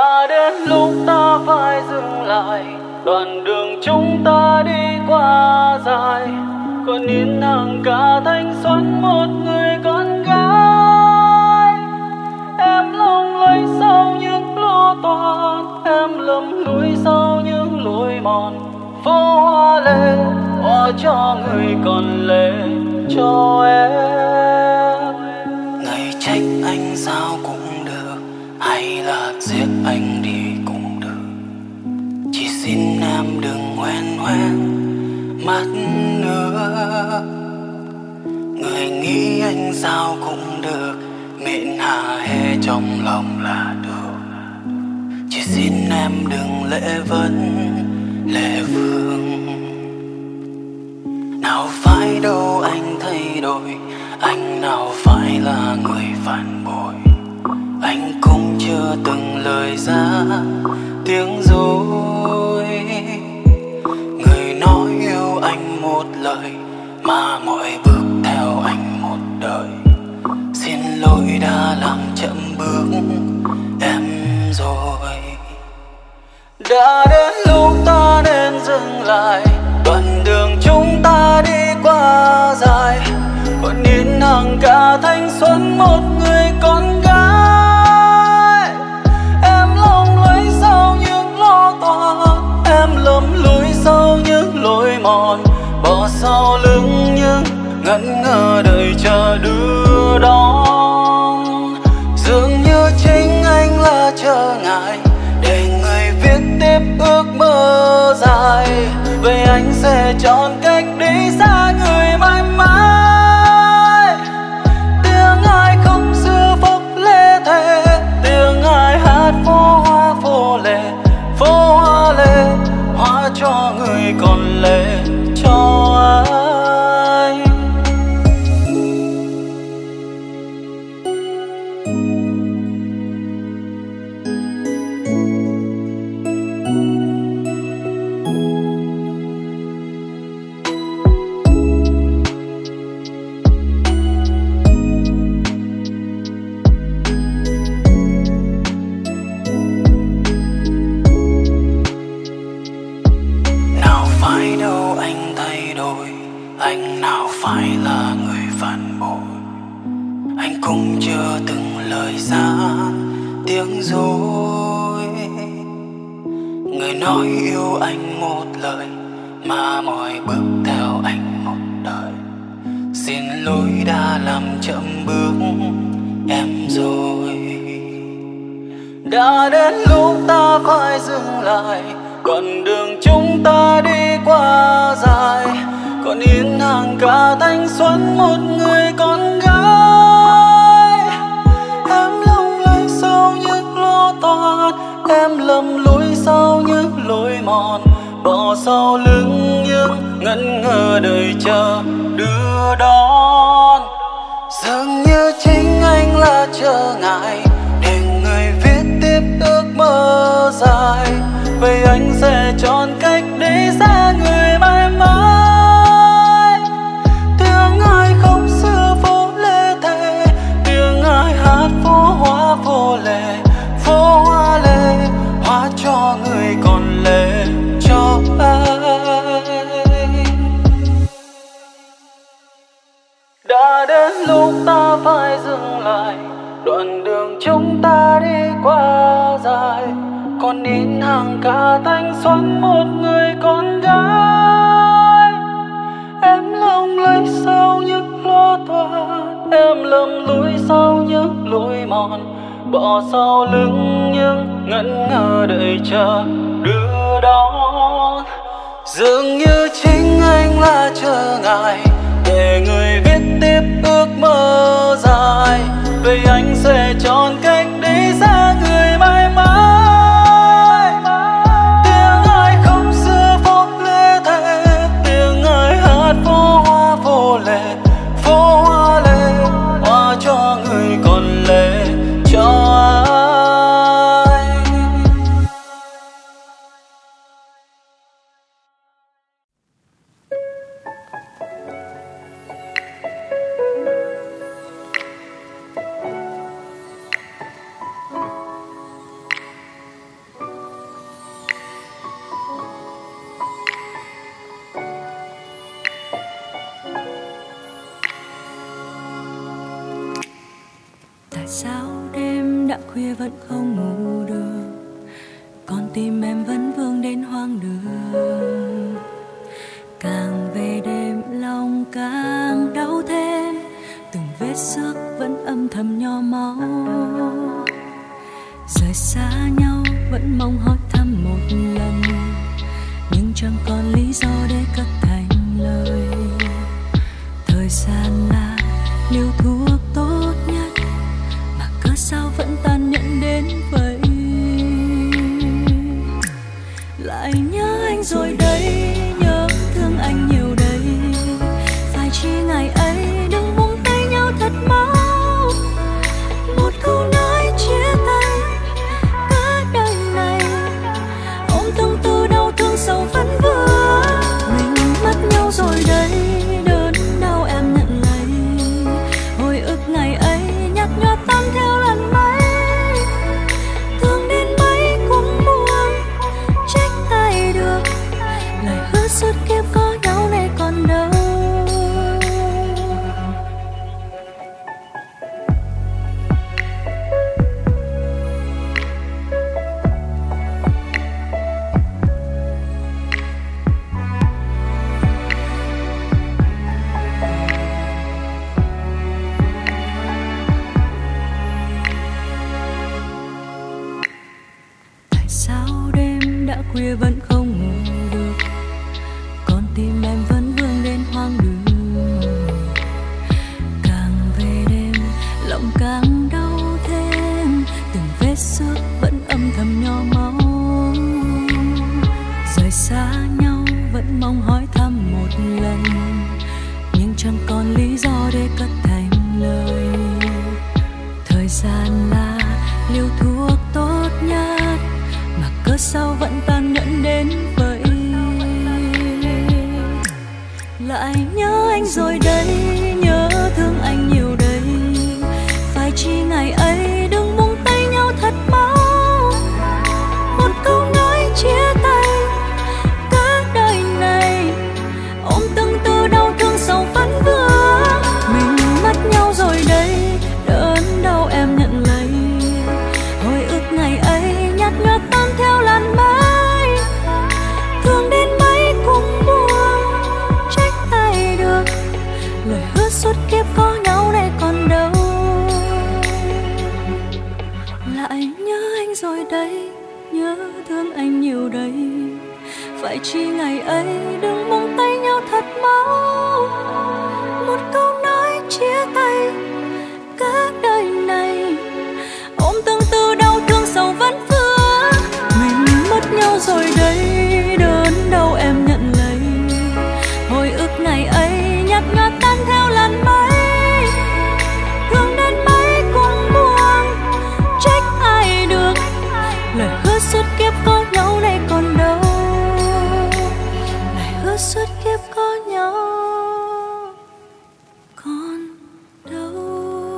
Đã đến lúc ta phải dừng lại, đoạn đường chúng ta đi qua dài, còn in hàng cả thanh xuân một người con gái. Em lung lay sau những lo toan, em lầm lũi sau những lối mòn. Phố hoa lê hoa cho người còn lệ cho em. Ngày trách anh sao cũng được, hay là giết anh đi cũng được. Chỉ xin em đừng hoen hoen mắt nữa. Người nghĩ anh sao cũng được, miệng hà hê trong lòng là được. Chỉ xin em đừng lễ vấn lệ vương. Nào phải đâu anh thay đổi, anh nào phải là người phản bội. Anh cũng chưa từng lời ra tiếng dối. Người nói yêu anh một lời, mà mọi bước theo anh một đời. Xin lỗi đã làm chậm bước em rồi. Đã đến lúc ta nên dừng lại, đoạn đường chúng ta đi qua dài, còn in hàng cả thanh xuân một người con gái. Em lung lay sau những lo toan, em lầm lũi sau những lối mòn, bỏ sau lưng những ngẩn ngơ đợi chờ đưa đón. Dường như chính anh là trở ngại để người viết tiếp ước mơ dài. Vậy anh sẽ chọn cách đi xa người mãi mãi. Tiếng ai khóc xưa phốc lê thề, tiếng ai hát phố hoa lê hóa cho người còn lệ cho ai. Anh nào phải là người phản bội. Anh cũng chưa từng lời ra tiếng dối. Người nói yêu anh một lời, mà mọi bước theo anh một đời. Xin lỗi đã làm chậm bước em rồi. Đã đến lúc ta phải dừng lại, đoạn đường chúng ta đi qua dài, còn in hàng cả thanh xuân một người con gái. Em lung lay sau những lo toan, em lầm lũi sau những lối mòn, bỏ sau lưng những ngẩn ngơ đợi chờ đưa đón. Dường như chính anh là trở ngại để người viết tiếp ước mơ dài. Vậy anh sẽ chọn cách đi xa người mãi mãi. Tiếng ai khóc xưa phố lê thề, tiếng ai hát phố hoa lê hóa cho người còn lệ cho ai. Đã đến lúc ta phải dừng lại, đoạn đường chúng ta đi qua dài, còn in hàng cả thanh xuân một người con gái. Em lung lay sau những lo toan, em lầm lũi sau những lối mòn, bỏ sau lưng những ngẩn ngơ đợi chờ đưa đón. Dường như chính anh là trở ngại để người viết tiếp ước mơ dài. Vậy anh sẽ chọn cách đi xa người mãi mãi. Tiếng ai khóc xưa phố lê thề, tiếng ai hát phố hoa lê hóa cho người còn lệ cho ai. khuya vẫn không ngủ được, con tim em vẫn vương đến hoang đường. Càng về đêm lòng càng đau thêm, từng vết xước vẫn âm thầm nho máu. Rời xa nhau vẫn mong hỏi thăm một lần, nhưng chẳng còn lý do để cất thành lời. Thời gian là liều thuốc tốt nhất, mà cớ sao vẫn tàn nhẫn đến vậy. Lại nhớ anh rồi đây, nhớ thương anh nhiều đây. Phải chi ngày ấy đừng buông tay nhau thật mau. Một câu nói chia tay, cả đời này ôm tương tư đau thương sầu vẫn vương. Mình mất nhau rồi đây, đớn đau em nhận lấy. Hồi ức ngày ấy nhạt nhòa tan theo lần mấy. Thương đến mấy cũng buồn, trách ai được. Lời hứa suốt kiếp có nhau này còn đâu. Tại sao đêm đã khuya vẫn không ngủ được, con tim em vẫn vương đến hoang đường. Càng về đêm lòng càng đau thêm, từng vết xước vẫn âm thầm nho máu. Rời xa nhau vẫn mong hỏi thăm một lần, nhưng chẳng còn lý do để cất thành lời. Thời gian là liều thuốc tốt nhất, mà cớ sao vẫn tàn nhẫn đến vậy. Lại nhớ anh rồi đây, nhớ thương anh nhiều đây. Phải chi ngày ấy đừng buông tay nhau thật mau. Một câu nói chia tay, cả đời này ôm tương tư đau thương sầu vẫn vương. Mình mất nhau rồi đây, đớn đau em nhận lấy. Hồi ức ngày ấy nhạt nhòa tan theo làn mây. Thương đến mấy cũng buồn, trách ai được. Lời hứa suốt kiếp có nhau này còn đâu. Lại nhớ anh rồi đây, nhớ thương anh nhiều đây. Phải chi ngày ấy đừng buông tay nhau thật mau. Một câu nói chia tay, cả đời này ôm tương tư đau thương sầu vẫn vương. Mình mất nhau rồi đây, đớn đau em nhận lấy. Hồi ức ngày ấy nhạt nhòa tan theo làn mây. Thương đến mấy cũng buồn, trách ai được. Lời hứa suốt kiếp có nhau này còn đâu. Lời hứa suốt kiếp có nhau còn đâu.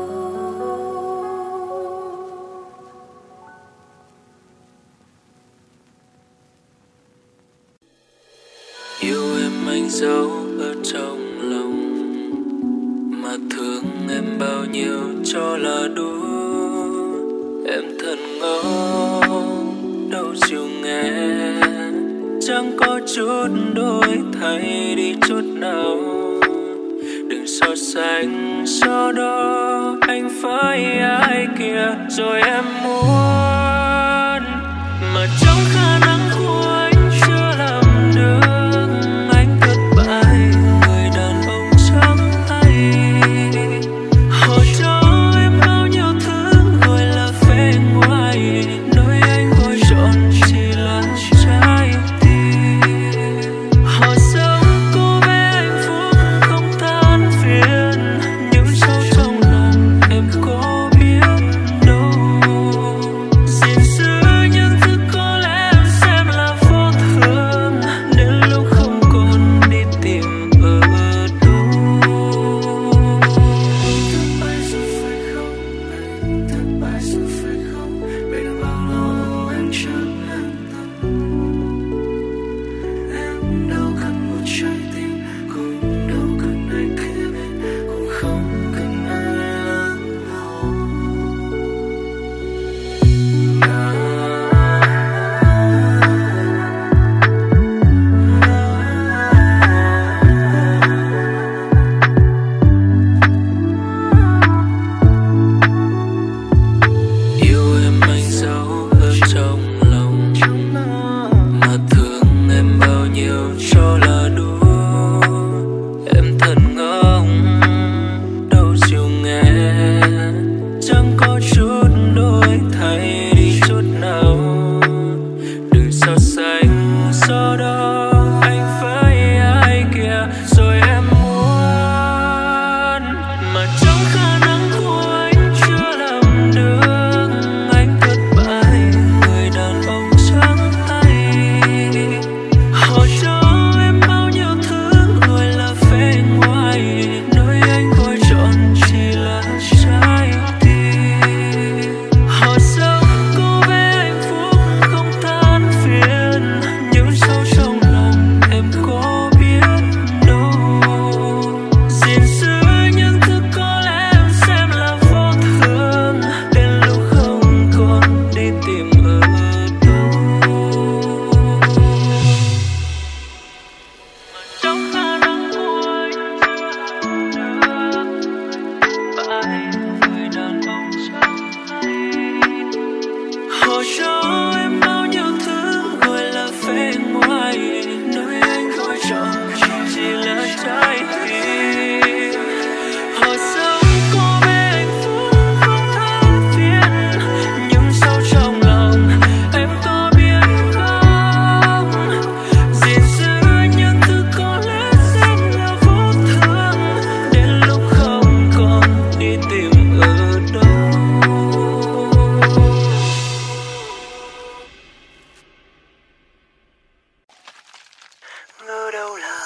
Yêu em anh giấu ở trong lòng, mà thương em bao nhiêu cho là đủ. Em thật ngốc đâu chịu nghe, chẳng có chút đổi thay đi chút nào. Đừng so sánh sau đó anh phải ai kia. Rồi em muốn mà trong khả năng của anh chưa làm được. Anh thất bại người đàn ông chẳng hay. Họ cho em bao nhiêu thứ gọi là vẻ ngoài, nơi anh gọi chọn chỉ là trái tim. Họ sống cô bé hạnh phúc không than phiền, nhưng sâu trong lòng em có biết đâu. Gìn giữ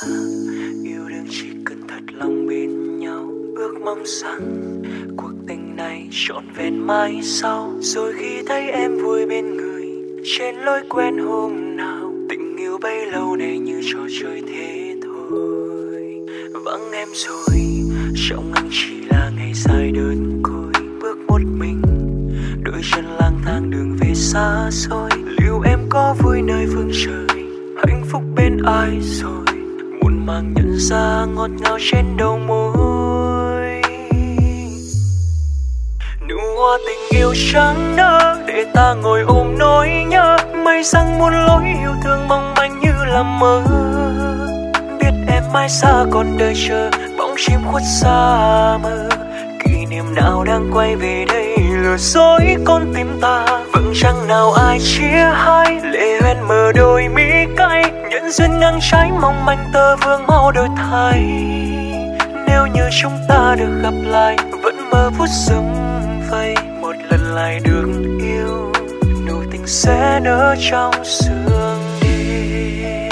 yêu đương chỉ cần thật lòng bên nhau, ước mong rằng cuộc tình này trọn vẹn mãi sau. Rồi khi thấy em vui bên người trên lối quen hôm nào, tình yêu bấy lâu này như trò chơi thế thôi. Vắng em rồi, trong anh chỉ là ngày dài đơn côi, bước một mình đôi chân lang thang đường về xa xôi. Liệu em có vui nơi phương trời, hạnh phúc bên ai rồi, muộn màng nhận ra ngọt ngào trên đầu môi. Nụ hoa tình yêu trắng nở để ta ngồi ôm nỗi nhớ, mây răng muôn lối yêu thương mong manh như là mơ. Biết em mãi xa còn đợi chờ, bóng chim khuất xa mơ. Kỷ niệm nào đang quay về đây lừa dối con tim ta, vầng trăng nào ai chia hai, lệ hoen mờ đôi mi cay. Nhân duyên ngang trái mong manh tơ vương mau đổi thay. Nếu như chúng ta được gặp lại, vẫn mơ phút sớm vây, một lần lại được yêu, nụ tình sẽ nở trong sương đêm.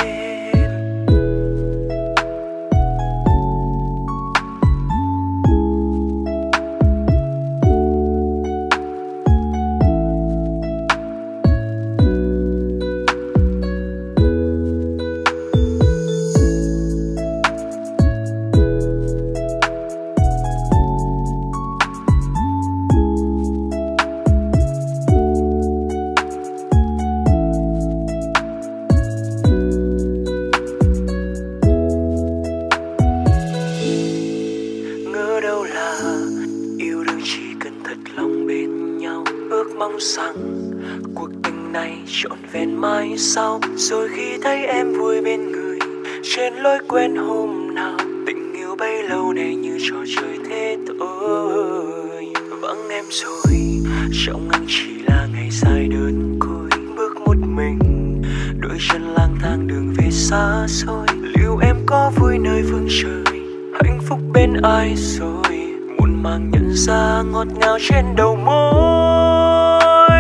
Sau rồi khi thấy em vui bên người trên lối quen hôm nào, tình yêu bấy lâu này như trò chơi thế thôi. Vắng em rồi, trong anh chỉ là ngày dài đơn côi, bước một mình đôi chân lang thang đường về xa xôi. Liệu em có vui nơi phương trời, hạnh phúc bên ai rồi, muộn màng nhận ra ngọt ngào trên đầu môi.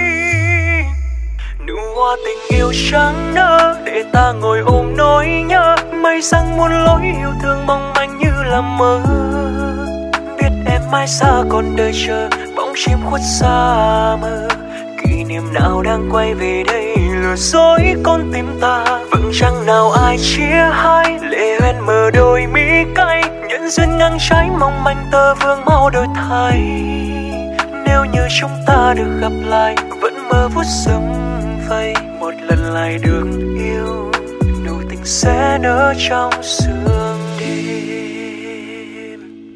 Hoa tình yêu trắng nở để ta ngồi ôm nỗi nhớ, mây răng muôn lối yêu thương mong manh như là mơ. Biết em mãi xa còn đợi chờ, bóng chim khuất xa mơ. Kỷ niệm nào đang quay về đây lừa dối con tim ta, vầng trăng nào ai chia hai, lệ hoen mờ đôi mi cay. Nhân duyên ngang trái mong manh tơ vương mau đổi thay. Nếu như chúng ta được gặp lại, vẫn mơ phút sớm vây, một lần lại được yêu, nụ tình sẽ nở trong sương đêm.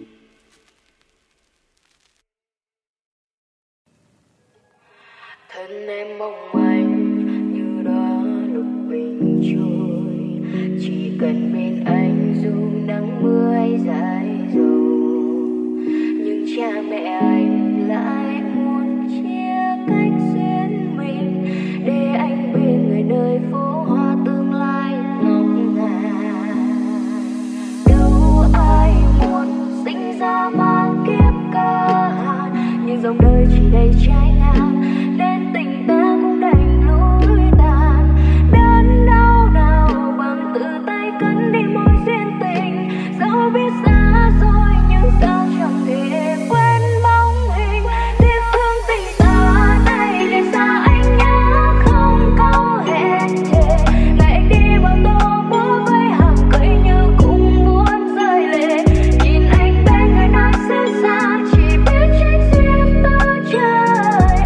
Thân em mong manh như đó lúc bình trôi, chỉ cần bên anh dù nắng mưa hay dài dầu. Nhưng cha mẹ anh lại muốn chia cách duyên mình, để anh bên người nơi phố hoa tương lai ngọc ngà. Đâu ai muốn sinh ra mang kiếp cơ hàn, nhưng dòng đời chỉ đầy trái ngang, nên tình ta cũng đành lối tàn. Đớn đau nào bằng tự tay cất đi mối duyên tình, dẫu biết xa rồi nhưng sao chẳng thể quên bóng hình. Tiếc thương tình ta đây để xa anh nhớ không câu hẹn thề. Ngày anh đi bao tô bố với hàng cây như cũng muốn rơi lệ. Nhìn anh bên người nói xứ xa, chỉ biết trách duyên tơ trời.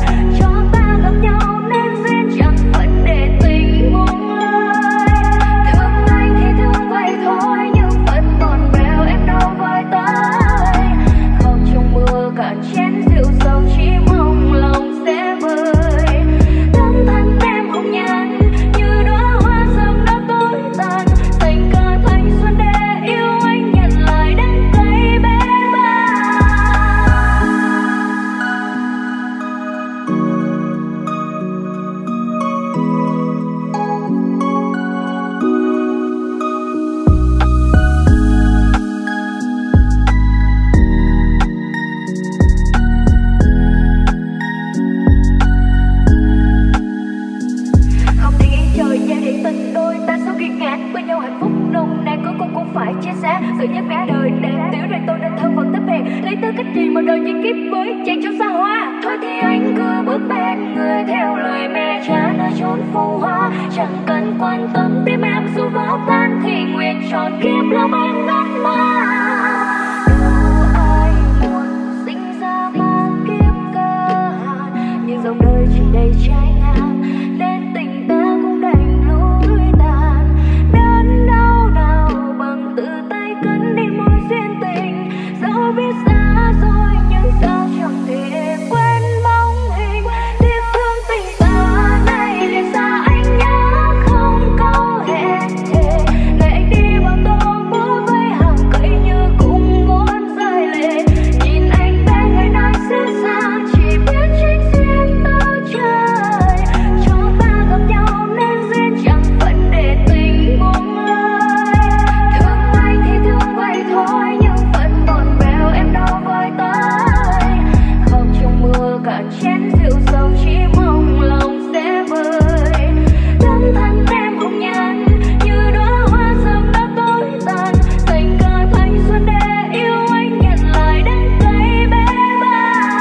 phù hoa. Chẳng cần quan tâm tim em dù vỡ tan thì nguyện trọn kiếp lòng anh ngắm mơ. Đâu ai muốn sinh ra mang kiếp cơ hàn, nhưng dòng đời chỉ đầy trái ngang nên tình ta cũng đành lối tàn. Đớn đau nào bằng tự tay cất đi mối duyên tình, dẫu biết xa rồi nhưng sao chẳng thể quên bóng hình. Tiếc thương tình ta này liền xa anh nhớ không câu hẹn thề. Ngày anh đi bằng tô bố với hàng cây như cũng muốn rơi lệ. Nhìn anh bên người nói xứ xa chỉ biết trách duyên tao trời. Cho ta gặp nhau nên duyên chẳng phận để tình buông lơi. Thương anh thì thương vậy thôi nhưng vẫn bồn bèo em đâu với tới. Khóc trong mưa cạn chén rượu sâu chỉ mong lòng sẽ vơi. Tấm thân em hồng nhan như đóa hoa râm đã tối tàn. Dành cả thanh xuân để yêu anh nhận lại đến cây bé bàng.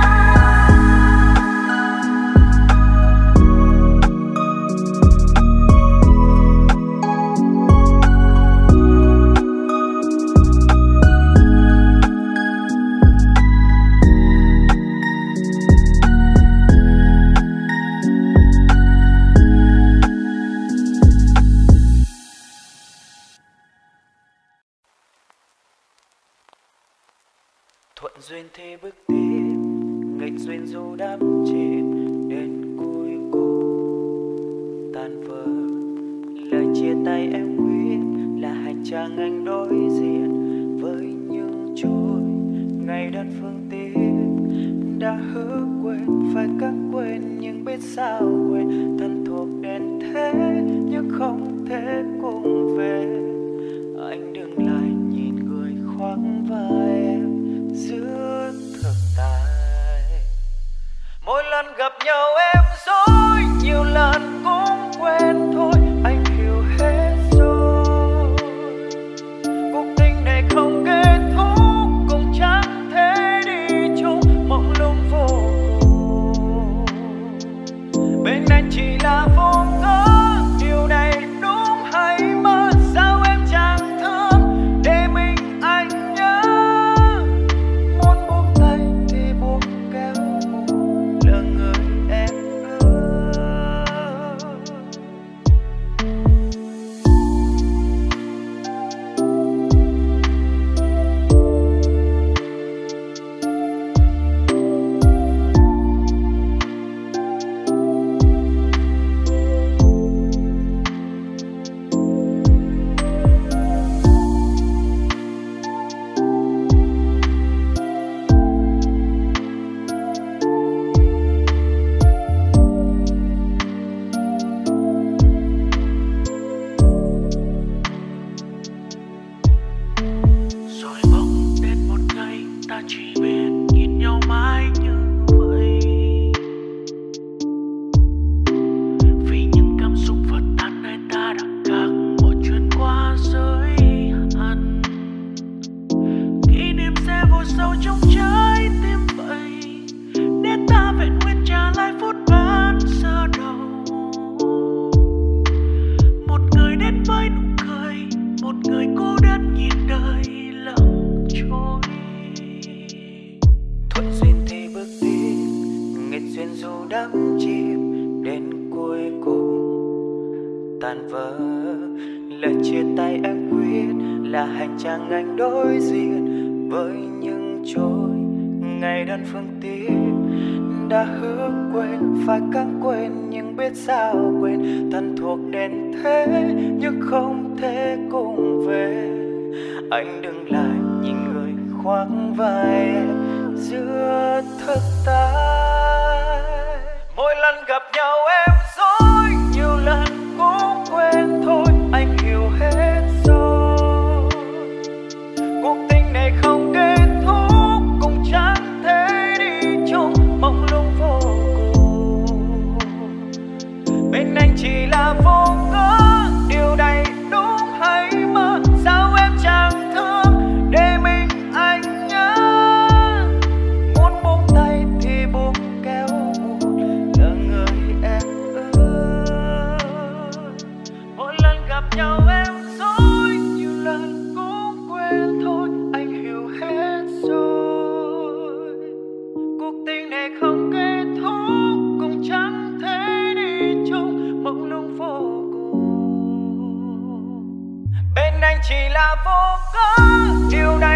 Thuận duyên thế bước tiếp, nghịch duyên dù đắm chìm đến cuối cùng tan vỡ. Lời chia tay em quyết là hành trang anh đối diện với những chối ngày đơn phương tiếc. Đã hứa quên phải cắt quên nhưng biết sao quên, thân thuộc đến thế nhưng không thể cùng về. Anh đừng lại nhìn người khoác vai em giữa thực tại. Mỗi lần gặp nhau em dối, nhiều lần cũng quên thôi, anh hiểu hết rồi. Cuộc tình này không kết thúc, cũng chẳng thể đi chung, mộng lung vô cùng. Bên anh chỉ là vô cớ, điều này đúng hay mơ? Sao em chẳng thương để mình anh nhớ? Muốn buông tay thì buông kéo buồn, lỡ người em ơi. Rồi bỗng đến một ngày ta chỉ biết nhìn nhau mãi như vậy. Vì những cảm xúc vỡ tan nơi ta đã cắt mọi chuyện qua giới hạn. Kỷ niệm sẽ vô sâu trong trái tim vậy, để ta vẹn nguyên trả lại phút ban sơ đầu. Một người đến với nụ cười, một người cô đơn nhìn đời lặng trôi. Thuận duyên thì bước tiếp, nghịch duyên dù đắm chìm đến cuối cùng tan vỡ. Lời chia tay em quyết là hành trang anh đối diện với những chối ngày đơn phương tiếc. Đã hứa quên phải cắt quên nhưng biết sao quên, thân thuộc đến thế nhưng không thể cùng về. Anh đừng lại nhìn người khoác vai em giữa thực tại. Mỗi lần gặp nhau em dối, nhiều lần cũng quên thôi, anh hiểu hết rồi. Cuộc tình này không kết thúc, cũng chẳng thể đi chung, mộng lung vô cùng. Bên anh chỉ là vô cớ, điều này đúng hay mơ? Sao em chẳng thương để mình anh nhớ? Muốn buông tay thì buông kéo buồn, lỡ người em ơi. đã vô cớ. Chiều nay